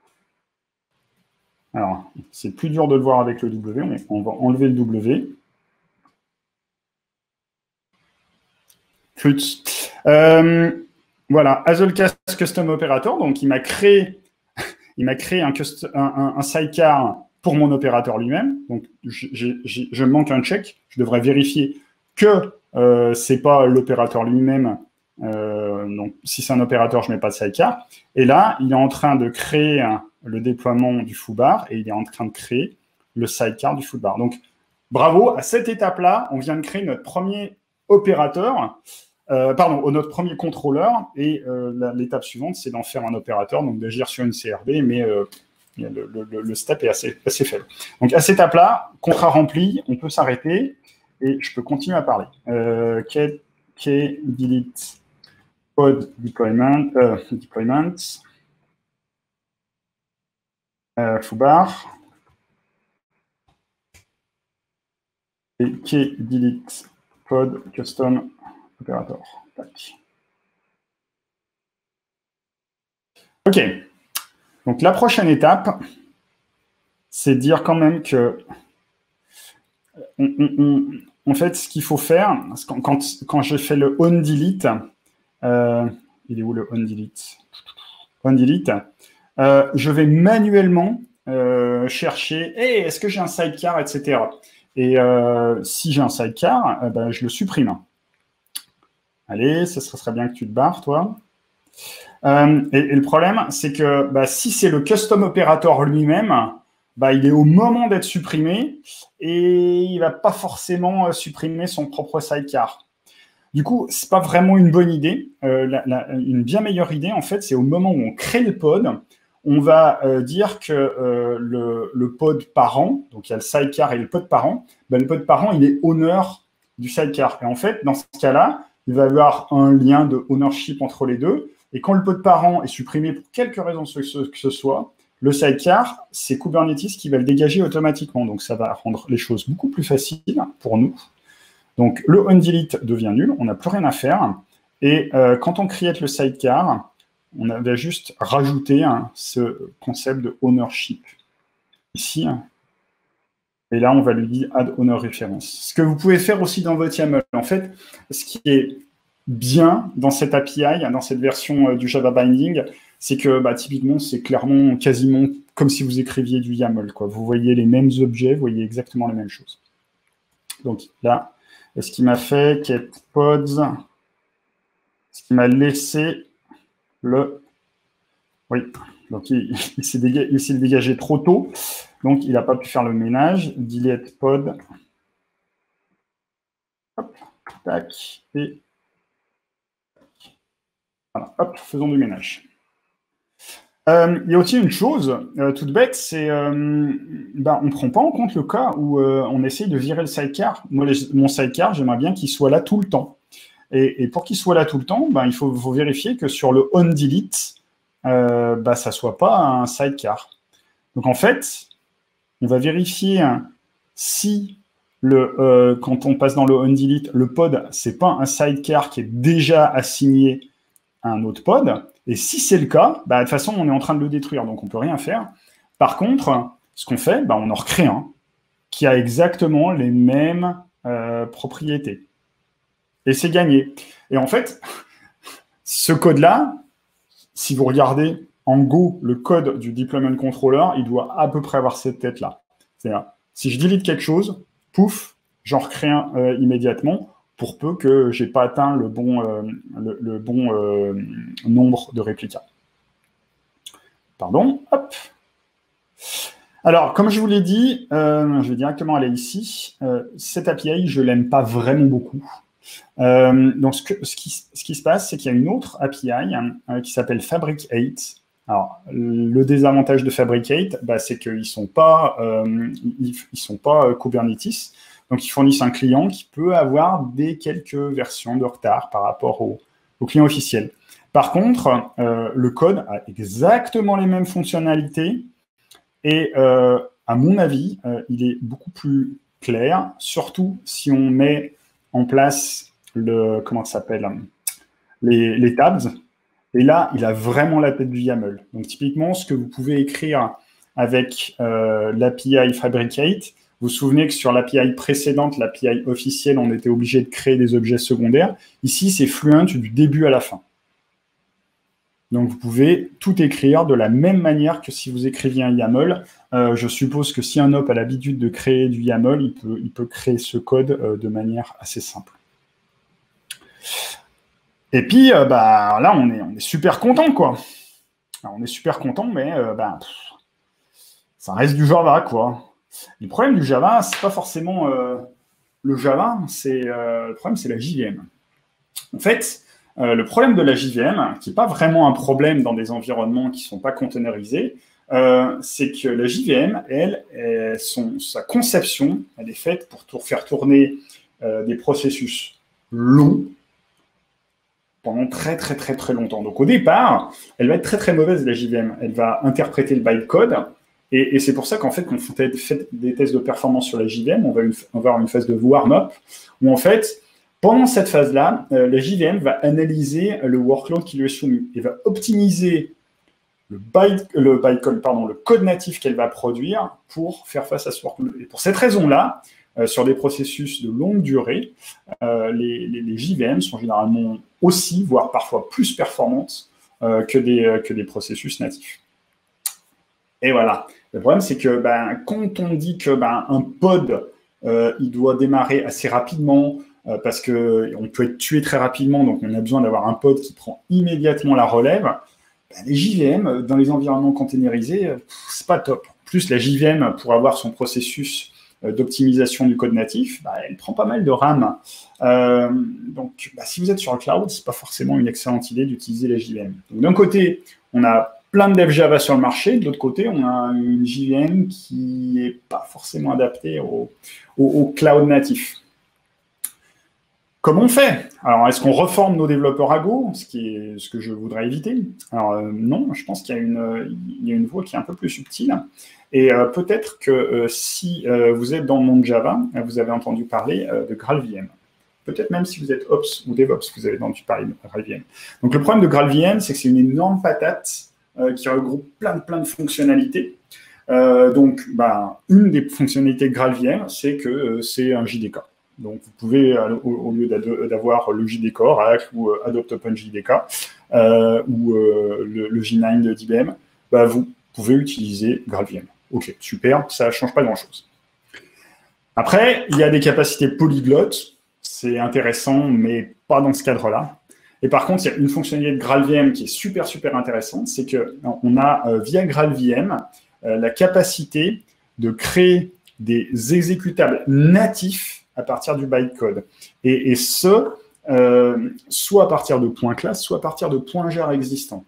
Speaker 2: Alors, c'est plus dur de le voir avec le W. On va enlever le W. Flux. Euh, voilà, Hazelcast Custom Operator. Donc, il m'a créé, il m'a créé un, custom, un, un, un sidecar pour mon opérateur lui-même. Donc, je, je, je, je manque un check. Je devrais vérifier que euh, ce n'est pas l'opérateur lui-même. Euh, donc, si c'est un opérateur, je ne mets pas de sidecar. Et là, il est en train de créer un, le déploiement du foobar et il est en train de créer le sidecar du foobar. Donc, bravo, à cette étape-là, on vient de créer notre premier opérateur, euh, pardon, notre premier contrôleur. Et euh, l'étape suivante, c'est d'en faire un opérateur, donc d'agir sur une C R B, mais euh, le, le, le step est assez, assez faible. Donc, à cette étape-là, contrat rempli, on peut s'arrêter et je peux continuer à parler. Euh, k, k delete pod deployment, euh, deployment, euh, foobar, et k delete pod custom operator. Tac. OK. Donc, la prochaine étape, c'est de dire quand même que on, on, on, en fait, ce qu'il faut faire, quand, quand, quand j'ai fait le onDelete, Euh, il est où le onDelete? onDelete. Euh, je vais manuellement euh, chercher, hey, est-ce que j'ai un sidecar, et cetera. Et euh, si j'ai un sidecar, euh, ben, je le supprime. Allez, ce serait bien que tu te barres, toi. Euh, et, et le problème, c'est que bah, si c'est le custom operator lui-même, bah, il est au moment d'être supprimé et il ne va pas forcément supprimer son propre sidecar. Du coup, ce n'est pas vraiment une bonne idée. Euh, la, la, une bien meilleure idée, en fait, c'est au moment où on crée le pod, on va euh, dire que euh, le, le pod parent, donc il y a le sidecar et le pod parent, ben, le pod parent, il est owner du sidecar. Et en fait, dans ce cas-là, il va y avoir un lien de ownership entre les deux. Et quand le pod parent est supprimé pour quelque raison que ce soit, le sidecar, c'est Kubernetes qui va le dégager automatiquement. Donc, ça va rendre les choses beaucoup plus faciles pour nous. Donc, le onDelete devient nul, on n'a plus rien à faire. Et euh, quand on create le sidecar, on avait juste rajouté hein, ce concept de ownership ici. Et là, on va lui dire add owner reference. Ce que vous pouvez faire aussi dans votre YAML. En fait, ce qui est bien dans cette A P I, dans cette version euh, du Java Binding, c'est que bah, typiquement, c'est clairement quasiment comme si vous écriviez du YAML, quoi. Vous voyez les mêmes objets, vous voyez exactement les mêmes choses. Donc là, ce qui m'a fait getPods, ce qui m'a laissé le... Oui, donc il, il s'est dégagé, dégagé trop tôt, donc il n'a pas pu faire le ménage. Delete pod. Hop, tac, et voilà, hop, faisons du ménage. Euh, il y a aussi une chose euh, toute bête, c'est euh, ben, on ne prend pas en compte le cas où euh, on essaye de virer le sidecar. Moi, les, mon sidecar, j'aimerais bien qu'il soit là tout le temps. Et, et pour qu'il soit là tout le temps, ben, il faut, faut vérifier que sur le onDelete, euh, ben, ça ne soit pas un sidecar. Donc en fait, on va vérifier hein, si, le, euh, quand on passe dans le onDelete, le pod, ce n'est pas un sidecar qui est déjà assigné à un autre pod. Et si c'est le cas, bah, de toute façon, on est en train de le détruire, donc on ne peut rien faire. Par contre, ce qu'on fait, bah, on en recrée un qui a exactement les mêmes euh, propriétés. Et c'est gagné. Et en fait, ce code-là, si vous regardez en Go le code du deployment controller, il doit à peu près avoir cette tête-là. C'est-à-dire, si je delete quelque chose, pouf, j'en recrée un euh, immédiatement, pour peu que je n'ai pas atteint le bon, euh, le, le bon euh, nombre de réplicas. Pardon, hop. Alors, comme je vous l'ai dit, euh, je vais directement aller ici. Euh, cette A P I, je ne l'aime pas vraiment beaucoup. Euh, donc, ce, que, ce, qui, ce qui se passe, c'est qu'il y a une autre A P I hein, qui s'appelle Fabricate. Alors, le désavantage de Fabricate, bah, c'est qu'ils ne sont pas, euh, ils, ils sont pas euh, Kubernetes. Donc, ils fournissent un client qui peut avoir des quelques versions de retard par rapport au, au client officiel. Par contre, euh, le code a exactement les mêmes fonctionnalités et, euh, à mon avis, euh, il est beaucoup plus clair, surtout si on met en place le, comment ça s'appelle, les, les tabs. Et là, il a vraiment la tête du YAML. Donc, typiquement, ce que vous pouvez écrire avec euh, l'A P I Fabricate, vous vous souvenez que sur l'A P I précédente, l'A P I officielle, on était obligé de créer des objets secondaires. Ici, c'est Fluent du début à la fin. Donc, vous pouvez tout écrire de la même manière que si vous écriviez un YAML. Euh, je suppose que si un op a l'habitude de créer du YAML, il peut, il peut créer ce code euh, de manière assez simple. Et puis, euh, bah, là, on est, on est super content, quoi. Alors, on est super content, mais euh, bah, pff, ça reste du Java, quoi. Le problème du Java, c'est pas forcément euh, le Java, c'est euh, le problème, c'est la J V M. En fait, euh, le problème de la J V M, qui n'est pas vraiment un problème dans des environnements qui ne sont pas containerisés, euh, c'est que la J V M, elle, elle son, sa conception, elle est faite pour, pour faire tourner euh, des processus longs pendant très, très, très, très longtemps. Donc, au départ, elle va être très, très mauvaise, la J V M. Elle va interpréter le bytecode. Et, et c'est pour ça qu'en fait, quand on fait, fait des tests de performance sur la J V M, on va, une, on va avoir une phase de warm-up où, en fait, pendant cette phase-là, euh, la J V M va analyser le workload qui lui est soumis et va optimiser le, byte, le, bytecode, pardon, le code natif qu'elle va produire pour faire face à ce workload. Et pour cette raison-là, euh, sur des processus de longue durée, euh, les, les, les J V M sont généralement aussi, voire parfois plus performantes euh, que, des, euh, que des processus natifs. Et voilà. Le problème, c'est que ben, quand on dit que ben, un pod, euh, il doit démarrer assez rapidement euh, parce qu'on peut être tué très rapidement, donc on a besoin d'avoir un pod qui prend immédiatement la relève, ben, les J V M, dans les environnements containerisés, c'est pas top. En plus, la J V M, pour avoir son processus euh, d'optimisation du code natif, ben, elle prend pas mal de RAM. Euh, donc, ben, si vous êtes sur le cloud, c'est pas forcément une excellente idée d'utiliser la J V M. Donc, d'un côté, on a plein de dev Java sur le marché. De l'autre côté, on a une J V M qui n'est pas forcément adaptée au, au, au cloud natif. Comment on fait? Alors, est-ce qu'on reforme nos développeurs à Go, ce qui est ce que je voudrais éviter? Alors, euh, non, je pense qu'il y a une, il y a une voie qui est un peu plus subtile. Et euh, peut-être que euh, si euh, vous êtes dans le monde Java, vous avez entendu parler euh, de GraalVM. Peut-être même si vous êtes Ops ou DevOps, vous avez entendu parler de GraalVM. Donc, le problème de GraalVM, c'est que c'est une énorme patate euh, qui regroupe plein de, plein de fonctionnalités. Euh, donc, bah, une des fonctionnalités de GraalVM, c'est que euh, c'est un J D K. Donc, vous pouvez, au, au lieu d'avoir le J D K Oracle ou euh, Adopt OpenJDK euh, ou euh, le, le J neuf de d'I B M, bah, vous pouvez utiliser GraalVM. Ok, super, ça ne change pas grand-chose. Après, il y a des capacités polyglottes. C'est intéressant, mais pas dans ce cadre-là. Et par contre, il y a une fonctionnalité de GraalVM qui est super, super intéressante. C'est qu'on a, euh, via GraalVM, euh, la capacité de créer des exécutables natifs à partir du bytecode. Et, et ce, euh, soit à partir de points classe, soit à partir de points jar existants.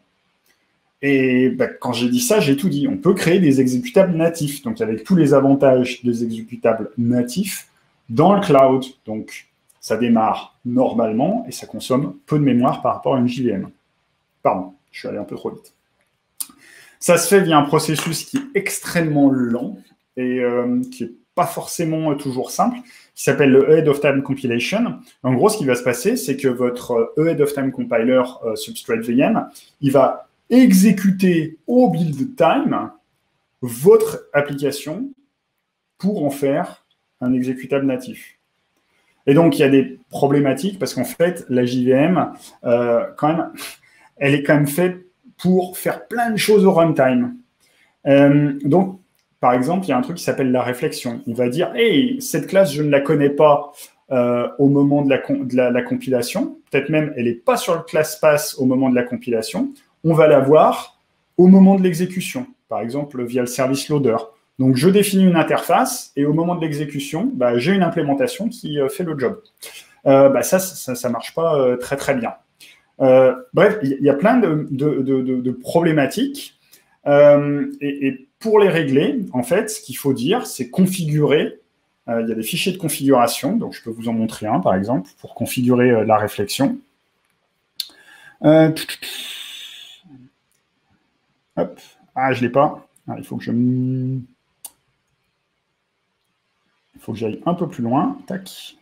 Speaker 2: Et bah, quand j'ai dit ça, j'ai tout dit. On peut créer des exécutables natifs, donc avec tous les avantages des exécutables natifs dans le cloud. Donc, ça démarre normalement et ça consomme peu de mémoire par rapport à une J V M. Pardon, je suis allé un peu trop vite. Ça se fait via un processus qui est extrêmement lent et euh, qui n'est pas forcément toujours simple, qui s'appelle le Ahead of Time Compilation. En gros, ce qui va se passer, c'est que votre Ahead of Time Compiler euh, Substrate V M, il va exécuter au build time votre application pour en faire un exécutable natif. Et donc, il y a des problématiques parce qu'en fait, la J V M, euh, quand même, elle est quand même faite pour faire plein de choses au runtime. Euh, donc, par exemple, il y a un truc qui s'appelle la réflexion. Il va dire, hey, cette classe, je ne la connais pas euh, au moment de la, de la, la compilation. Peut-être même, elle n'est pas sur le class pass au moment de la compilation. On va la voir au moment de l'exécution, par exemple via le service loader. Donc, je définis une interface et au moment de l'exécution, bah, j'ai une implémentation qui euh, fait le job. Euh, bah, ça, ça ne marche pas euh, très, très bien. Euh, bref, il y, y a plein de, de, de, de, de problématiques. Euh, et, et pour les régler, en fait, ce qu'il faut dire, c'est configurer. Euh, il y a des fichiers de configuration. Donc, je peux vous en montrer un, par exemple, pour configurer euh, la réflexion. Euh, Hop. Ah, je ne l'ai pas. Ah, il faut que je... Il faut que j'aille un peu plus loin. Tac.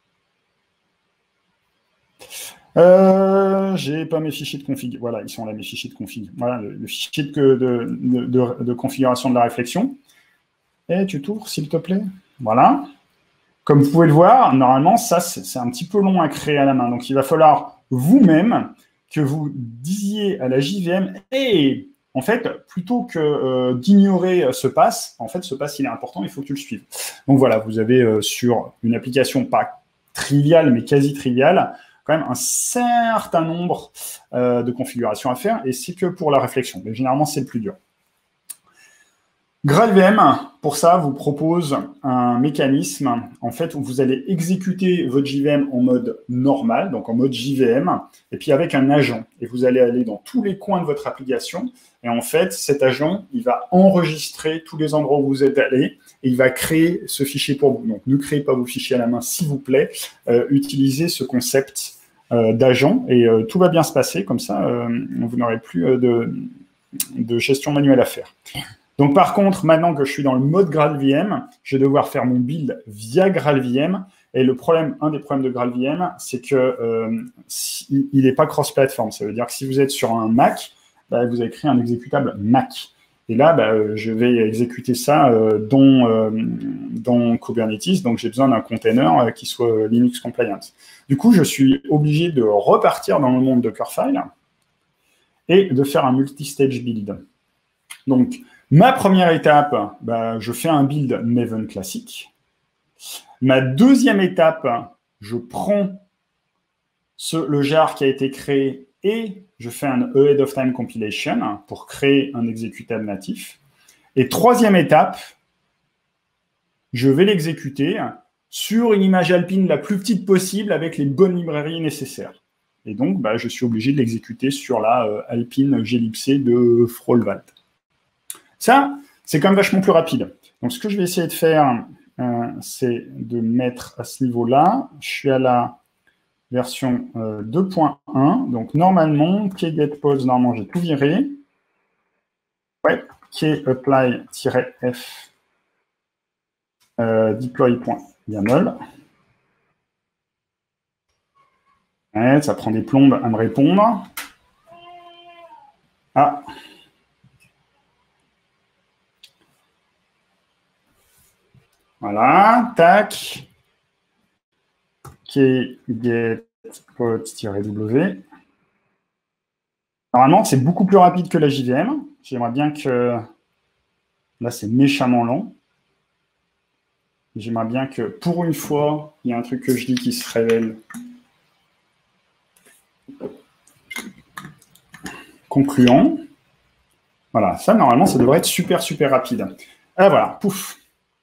Speaker 2: Euh, j'ai pas mes fichiers de config. Voilà, ils sont là, mes fichiers de config. Voilà, le, le fichier de, de, de, de, de configuration de la réflexion. Et tu t'ouvres, s'il te plaît. Voilà. Comme vous pouvez le voir, normalement, ça, c'est un petit peu long à créer à la main. Donc, il va falloir vous-même que vous disiez à la J V M « Hey !» En fait, plutôt que euh, d'ignorer ce pass, en fait, ce pass, il est important, il faut que tu le suives. Donc voilà, vous avez euh, sur une application pas triviale, mais quasi triviale, quand même un certain nombre euh, de configurations à faire, et c'est que pour la réflexion. Mais généralement, c'est le plus dur. GraalVM, pour ça, vous propose un mécanisme en fait, où vous allez exécuter votre J V M en mode normal, donc en mode J V M, et puis avec un agent. Et vous allez aller dans tous les coins de votre application. Et en fait, cet agent, il va enregistrer tous les endroits où vous êtes allé et il va créer ce fichier pour vous. Donc, ne créez pas vos fichiers à la main, s'il vous plaît. Euh, utilisez ce concept euh, d'agent et euh, tout va bien se passer. Comme ça, euh, vous n'aurez plus euh, de, de gestion manuelle à faire. Donc, par contre, maintenant que je suis dans le mode GraalVM, je vais devoir faire mon build via GraalVM. Et le problème, un des problèmes de GraalVM, c'est que euh, si, il n'est pas cross-platform. Ça veut dire que si vous êtes sur un Mac, bah, vous avez créé un exécutable Mac. Et là, bah, je vais exécuter ça euh, dans, euh, dans Kubernetes. Donc, j'ai besoin d'un container euh, qui soit Linux compliant. Du coup, je suis obligé de repartir dans le monde de Dockerfile et de faire un multi-stage build. Donc, ma première étape, bah, je fais un build Maven classique. Ma deuxième étape, je prends ce, le jar qui a été créé et je fais un Ahead of Time Compilation pour créer un exécutable natif. Et troisième étape, je vais l'exécuter sur une image Alpine la plus petite possible avec les bonnes librairies nécessaires. Et donc, bah, je suis obligé de l'exécuter sur la euh, Alpine glibc de Frohlwald. Ça, c'est quand même vachement plus rapide. Donc, ce que je vais essayer de faire, euh, c'est de mettre à ce niveau-là. Je suis à la version euh, deux point un. Donc, normalement, kgetPose, normalement, j'ai tout viré. Ouais, kapply-f euh, deploy.yaml. Ouais, ça prend des plombes à me répondre. Ah. Voilà, tac. kgetPod-w. Normalement, c'est beaucoup plus rapide que la J V M. J'aimerais bien que... Là, c'est méchamment lent. J'aimerais bien que, pour une fois, il y a un truc que je dis qui se révèle concluant. Voilà, ça, normalement, ça devrait être super, super rapide. Ah, voilà, pouf.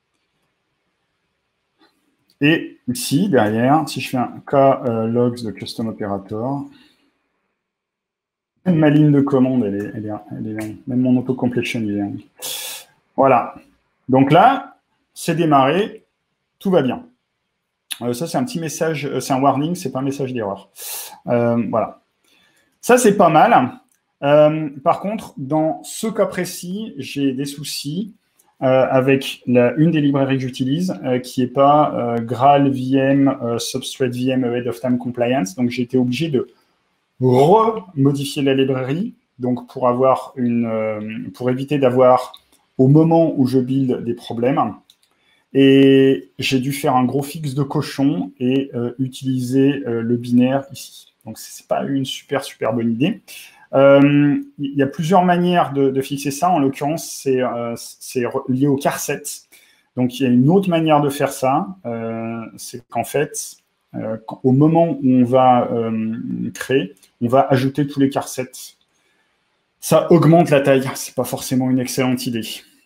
Speaker 2: Et ici, derrière, si je fais un K euh, logs de custom operator, même ma ligne de commande, elle est, elle est, elle est longue. Même mon auto-completion, il est long. Voilà. Donc là, c'est démarré, tout va bien. Euh, ça, c'est un petit message, euh, c'est un warning, c'est pas un message d'erreur. Euh, voilà. Ça, c'est pas mal. Euh, par contre, dans ce cas précis, j'ai des soucis euh, avec la, une des librairies que j'utilise, euh, qui n'est pas euh, GraalVM, euh, Substrate V M Ahead of Time Compliance. Donc, j'ai été obligé de remodifier la librairie, donc pour avoir une, euh, pour éviter d'avoir au moment où je build des problèmes. Et j'ai dû faire un gros fixe de cochon et euh, utiliser euh, le binaire ici. Donc, ce n'est pas une super, super bonne idée. Euh, il y a plusieurs manières de, de fixer ça. En l'occurrence, c'est euh, lié au charset. Donc, il y a une autre manière de faire ça. Euh, c'est qu'en fait, euh, au moment où on va euh, créer, on va ajouter tous les charsets. Ça augmente la taille. Ce n'est pas forcément une excellente idée.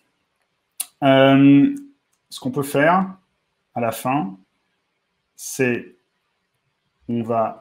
Speaker 2: Euh, ce qu'on peut faire à la fin, c'est on va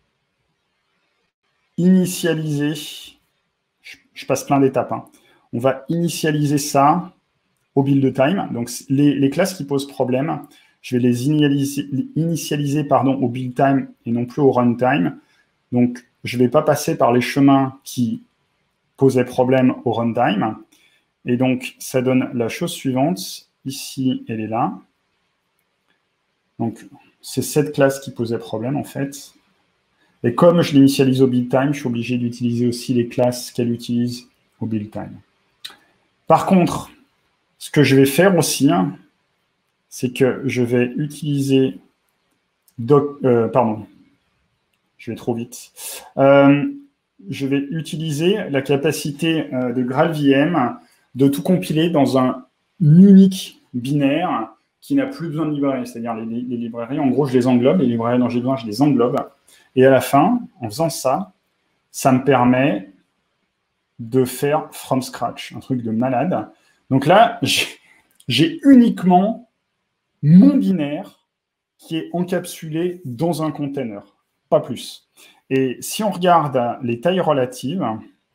Speaker 2: initialiser, je, je passe plein d'étapes, hein. On va initialiser ça au build time. Donc, les, les classes qui posent problème, je vais les initialiser, initialiser pardon, au build time et non plus au runtime. Donc, je ne vais pas passer par les chemins qui posaient problème au runtime. Et donc, ça donne la chose suivante. Ici, elle est là. Donc, c'est cette classe qui posait problème, en fait. Et comme je l'initialise au build time, je suis obligé d'utiliser aussi les classes qu'elle utilise au build time. Par contre, ce que je vais faire aussi, hein, c'est que je vais utiliser... Doc, euh, pardon, je vais trop vite. Euh, je vais utiliser la capacité euh, de GraalVM de tout compiler dans un unique binaire qui n'a plus besoin de librairie. C'est-à-dire les, les librairies, en gros, je les englobe. Les librairies dont j'ai besoin, je les englobe. Et à la fin, en faisant ça, ça me permet de faire from scratch, un truc de malade. Donc là, j'ai uniquement mon binaire qui est encapsulé dans un container, pas plus. Et si on regarde les tailles relatives,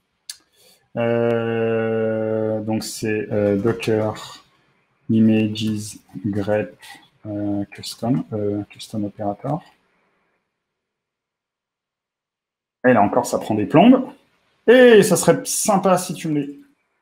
Speaker 2: euh, donc c'est euh, Docker images grep euh, custom, euh, custom operator. Et là encore, ça prend des plombes. Et ça serait sympa si tu me les...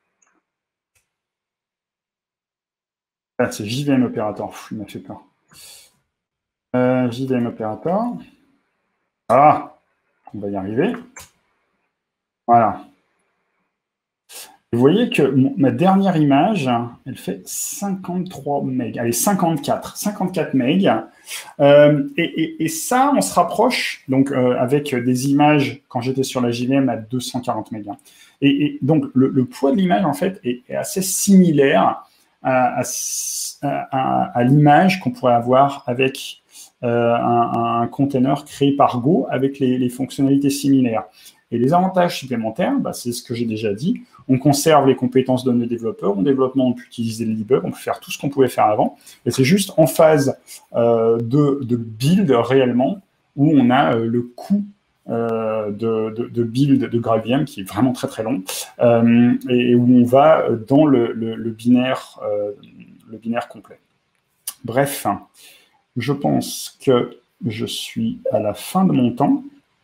Speaker 2: Ah, c'est J V M operator. Pff, il m'a fait peur. Euh, J V M operator. Ah, on va y arriver. Voilà. Vous voyez que mon, ma dernière image, elle fait cinquante-trois mégas. Allez, cinquante-quatre. cinquante-quatre mégas. Euh, et, et, et ça, on se rapproche, donc euh, avec des images, quand j'étais sur la J V M, à deux cent quarante mégas. Et, et donc, le, le poids de l'image, en fait, est, est assez similaire à, à, à, à l'image qu'on pourrait avoir avec euh, un, un container créé par Go avec les, les fonctionnalités similaires. Et les avantages supplémentaires, bah, c'est ce que j'ai déjà dit. On conserve les compétences de nos développeurs. En développement, on peut utiliser le debug, on peut faire tout ce qu'on pouvait faire avant. Et c'est juste en phase euh, de, de build réellement où on a euh, le coût euh, de, de, de build de GraalVM qui est vraiment très très long euh, et où on va dans le, le, le, binaire, euh, le binaire complet. Bref, je pense que je suis à la fin de mon temps.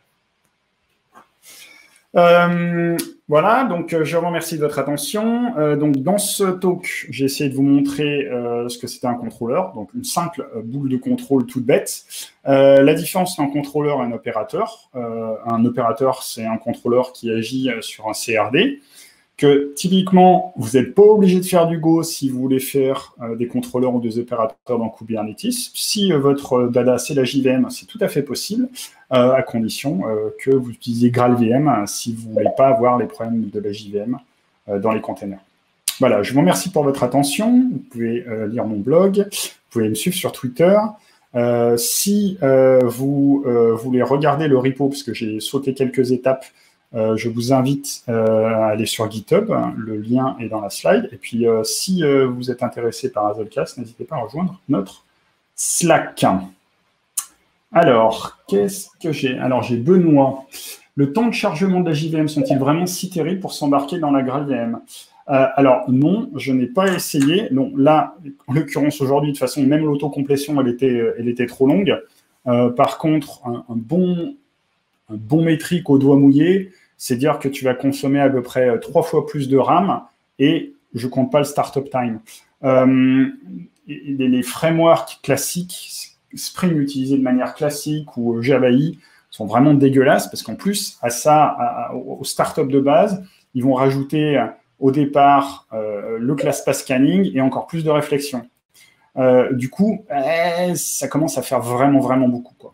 Speaker 2: Euh, voilà, donc euh, je vous remercie de votre attention. Euh, donc dans ce talk, j'ai essayé de vous montrer euh, ce que c'était un contrôleur, donc une simple euh, boule de contrôle toute bête. Euh, la différence entre un contrôleur et un opérateur. Euh, un opérateur, c'est un contrôleur qui agit sur un C R D. Que typiquement, vous n'êtes pas obligé de faire du Go si vous voulez faire euh, des contrôleurs ou des opérateurs dans Kubernetes. Si euh, votre dada, c'est la J V M, c'est tout à fait possible, euh, à condition euh, que vous utilisiez GraalVM euh, si vous ne voulez pas avoir les problèmes de la J V M euh, dans les containers. Voilà, je vous remercie pour votre attention. Vous pouvez euh, lire mon blog, vous pouvez me suivre sur Twitter. Euh, si euh, vous euh, voulez regarder le repo, parce que j'ai sauté quelques étapes, Euh, je vous invite euh, à aller sur GitHub, le lien est dans la slide. Et puis, euh, si euh, vous êtes intéressé par Hazelcast, n'hésitez pas à rejoindre notre Slack. Alors, qu'est-ce que j'ai? Alors, j'ai Benoît. Le temps de chargement de la J V M sont-ils vraiment si terribles pour s'embarquer dans la GraalVM? euh, Alors, non, je n'ai pas essayé. Non, là, en l'occurrence, aujourd'hui, de toute façon, même l'autocomplétion, elle était, elle était trop longue. Euh, par contre, un, un bon... Un bon métrique au doigt mouillé, c'est dire que tu vas consommer à peu près trois fois plus de RAM et je ne compte pas le startup time. Euh, les, les frameworks classiques, Spring utilisé de manière classique ou Java E E, sont vraiment dégueulasses parce qu'en plus, à ça, à, au startup de base, ils vont rajouter au départ euh, le class path scanning et encore plus de réflexion. Euh, du coup, eh, ça commence à faire vraiment, vraiment beaucoup, quoi.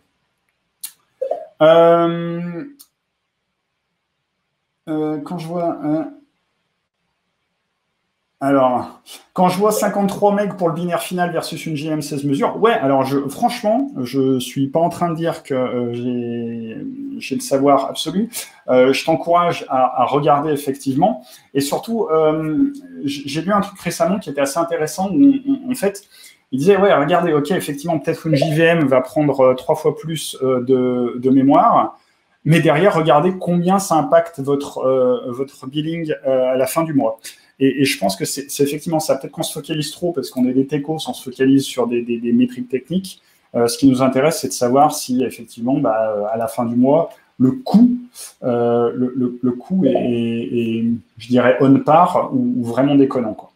Speaker 2: Euh, euh, quand je vois euh, alors quand je vois cinquante-trois megs pour le binaire final versus une J V M seize mesures, ouais, alors je, franchement, je suis pas en train de dire que euh, j'ai, j'ai le savoir absolu. Euh, je t'encourage à, à regarder effectivement, et surtout, euh, j'ai lu un truc récemment qui était assez intéressant où, en fait, il disait, ouais, regardez, ok, effectivement, peut-être une J V M va prendre euh, trois fois plus euh, de, de mémoire, mais derrière, regardez combien ça impacte votre, euh, votre billing euh, à la fin du mois. Et, et je pense que c'est, c'est effectivement ça. Peut-être qu'on se focalise trop parce qu'on est des techos, on se focalise sur des, des, des métriques techniques. Euh, ce qui nous intéresse, c'est de savoir si, effectivement, bah, à la fin du mois, le coût, euh, le, le, le coût est, est, est, je dirais, on par ou, ou vraiment déconnant, quoi.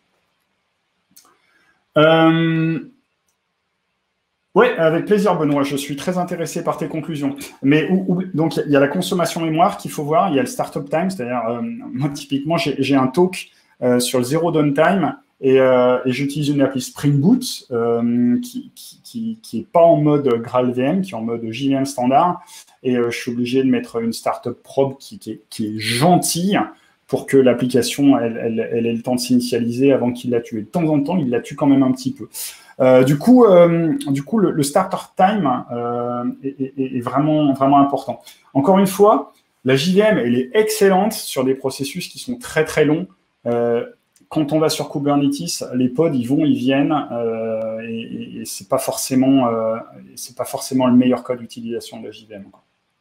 Speaker 2: Euh, oui, avec plaisir, Benoît. Je suis très intéressé par tes conclusions. Mais où, où, donc, il y a la consommation mémoire qu'il faut voir. Il y a le startup time, c'est-à-dire, euh, moi, typiquement, j'ai, j'ai un talk euh, sur le zéro downtime et, euh, et j'utilise une appli Spring Boot euh, qui, qui, qui, qui est pas en mode GraalVM, qui est en mode J V M standard. Et euh, je suis obligé de mettre une startup probe qui, qui, est, qui est gentille pour que l'application elle, elle, elle ait le temps de s'initialiser avant qu'il la tue. Et de temps en temps, il la tue quand même un petit peu. Euh, du coup, euh, du coup, le, le starter time euh, est, est, est vraiment, vraiment important. Encore une fois, la J V M, elle est excellente sur des processus qui sont très, très longs. Euh, quand on va sur Kubernetes, les pods, ils vont, ils viennent, euh, et, et, et c'est pas forcément, euh, c'est pas forcément le meilleur cas d'utilisation de la J V M, quoi.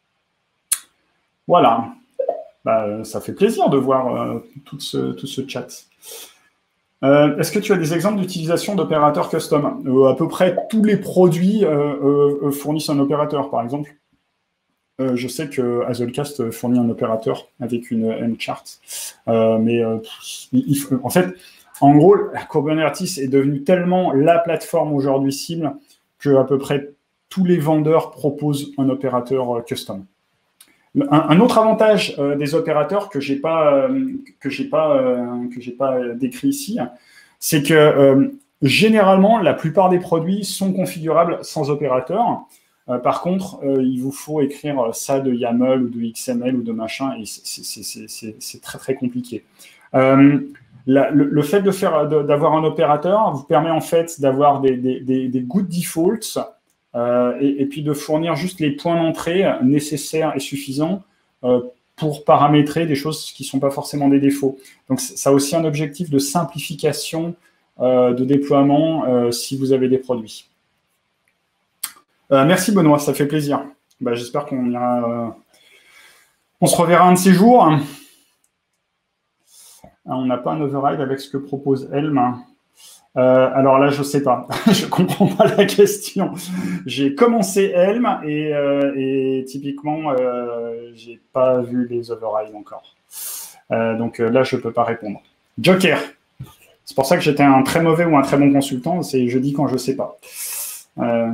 Speaker 2: Voilà. Bah, ça fait plaisir de voir euh, tout ce, tout ce chat. Euh, est-ce que tu as des exemples d'utilisation d'opérateurs custom? euh, À peu près tous les produits euh, euh, fournissent un opérateur, par exemple. Euh, je sais que Hazelcast fournit un opérateur avec une M-chart. Euh, mais euh, il, en fait, en gros, Kubernetes est devenu tellement la plateforme aujourd'hui cible qu'à peu près tous les vendeurs proposent un opérateur custom. Un, un autre avantage euh, des opérateurs que j'ai pas euh, que j'ai pas euh, que j'ai pas décrit ici, c'est que euh, généralement la plupart des produits sont configurables sans opérateur. Euh, par contre, euh, il vous faut écrire ça de YAML ou de X M L ou de machin, et c'est, c'est, c'est, c'est, c'est très très compliqué. Euh, la, le, le fait de faire de, d'avoir un opérateur vous permet en fait d'avoir des, des, des, des good defaults. Euh, et, et puis de fournir juste les points d'entrée nécessaires et suffisants euh, pour paramétrer des choses qui ne sont pas forcément des défauts. Donc, ça a aussi un objectif de simplification euh, de déploiement euh, si vous avez des produits. Euh, merci Benoît, ça fait plaisir. Bah, j'espère qu'on ira, euh, on se reverra un de ces jours. On n'a pas un override avec ce que propose Helm. Euh, alors là, je sais pas. Je comprends pas la question. J'ai commencé Helm et, euh, et typiquement, euh, j'ai pas vu les overrides encore. Euh, donc euh, là, je peux pas répondre. Joker. C'est pour ça que j'étais un très mauvais ou un très bon consultant. C'est je dis quand je sais pas. Euh...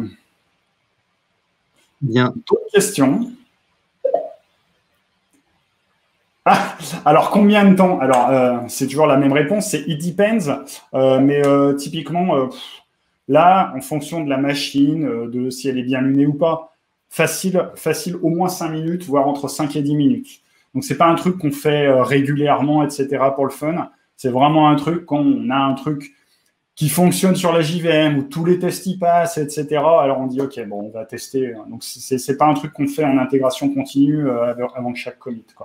Speaker 1: Bien.
Speaker 2: D'autres questions? Ah, alors, combien de temps? Alors, euh, c'est toujours la même réponse, c'est it depends. Euh, mais euh, typiquement, euh, là, en fonction de la machine, euh, de si elle est bien lunée ou pas, facile, facile au moins cinq minutes, voire entre cinq et dix minutes. Donc, c'est pas un truc qu'on fait euh, régulièrement, et cetera pour le fun. C'est vraiment un truc quand on a un truc qui fonctionne sur la J V M, où tous les tests y passent, et cetera. Alors, on dit, OK, bon, on va tester. Donc, c'est, c'est pas un truc qu'on fait en intégration continue euh, avant chaque commit, quoi.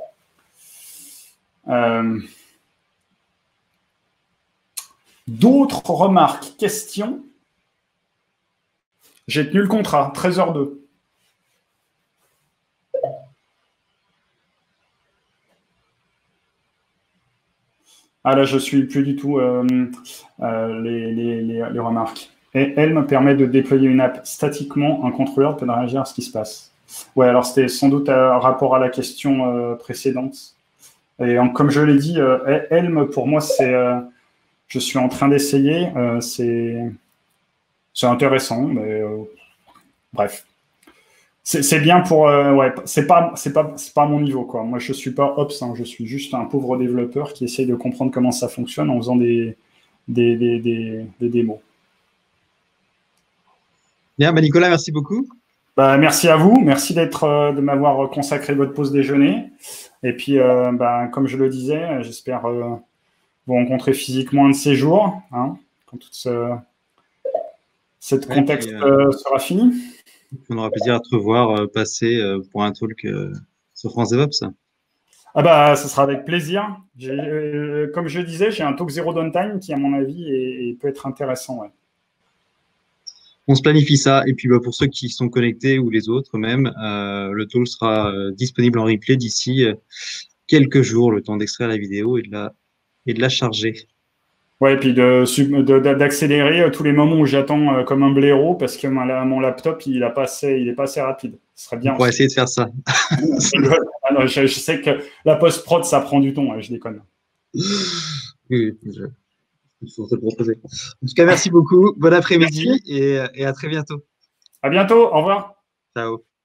Speaker 2: Euh, D'autres remarques, questions? J'ai tenu le contrat, treize heures deux. Ah là, je suis plus du tout euh, euh, les, les, les, les remarques. Et elle me permet de déployer une app statiquement. Un contrôleur peut réagir à ce qui se passe. Ouais, alors c'était sans doute un rapport à la question euh, précédente. Et en, comme je l'ai dit, euh, Helm, pour moi, c'est, euh, je suis en train d'essayer. Euh, c'est, c'est intéressant, mais euh, bref. C'est, c'est bien pour, euh, ouais, c'est pas, c'est pas, c'est pas à mon niveau, quoi. Moi, je suis pas Ops, hein, je suis juste un pauvre développeur qui essaye de comprendre comment ça fonctionne en faisant des, des, des, des, des démos.
Speaker 1: Bien, bah Nicolas, merci beaucoup.
Speaker 2: Bah, merci à vous, merci d'être, euh, de m'avoir consacré votre pause déjeuner. Et puis, euh, bah, comme je le disais, j'espère euh, vous rencontrer physiquement un de ces jours, hein, quand tout ce, cette
Speaker 1: Ouais,
Speaker 2: contexte
Speaker 1: puis, euh,
Speaker 2: euh, sera fini.
Speaker 1: On aura plaisir à te revoir euh, passer euh, pour un talk euh, sur France DevOps.
Speaker 2: Ah bah, ce sera avec plaisir. J'ai, euh, comme je le disais, j'ai un talk zéro downtime qui, à mon avis, est, est, peut être intéressant. Ouais.
Speaker 1: On se planifie ça. Et puis, bah, pour ceux qui sont connectés ou les autres même, euh, le talk sera euh, disponible en replay d'ici euh, quelques jours, le temps d'extraire la vidéo et de la, et de la charger.
Speaker 2: Ouais, et puis de, de, d'accélérer tous les moments où j'attends euh, comme un blaireau parce que mon, mon laptop, il n'est pas, pas assez rapide. Ce serait bien.
Speaker 1: On pourrait essayer de faire ça.
Speaker 2: Ah non, je, je sais que la post-prod, ça prend du temps. Ouais, je déconne.
Speaker 1: Oui, je... il faut te proposer. En tout cas, merci beaucoup. Bon après-midi et, et à très bientôt.
Speaker 2: À bientôt. Au revoir.
Speaker 1: Ciao.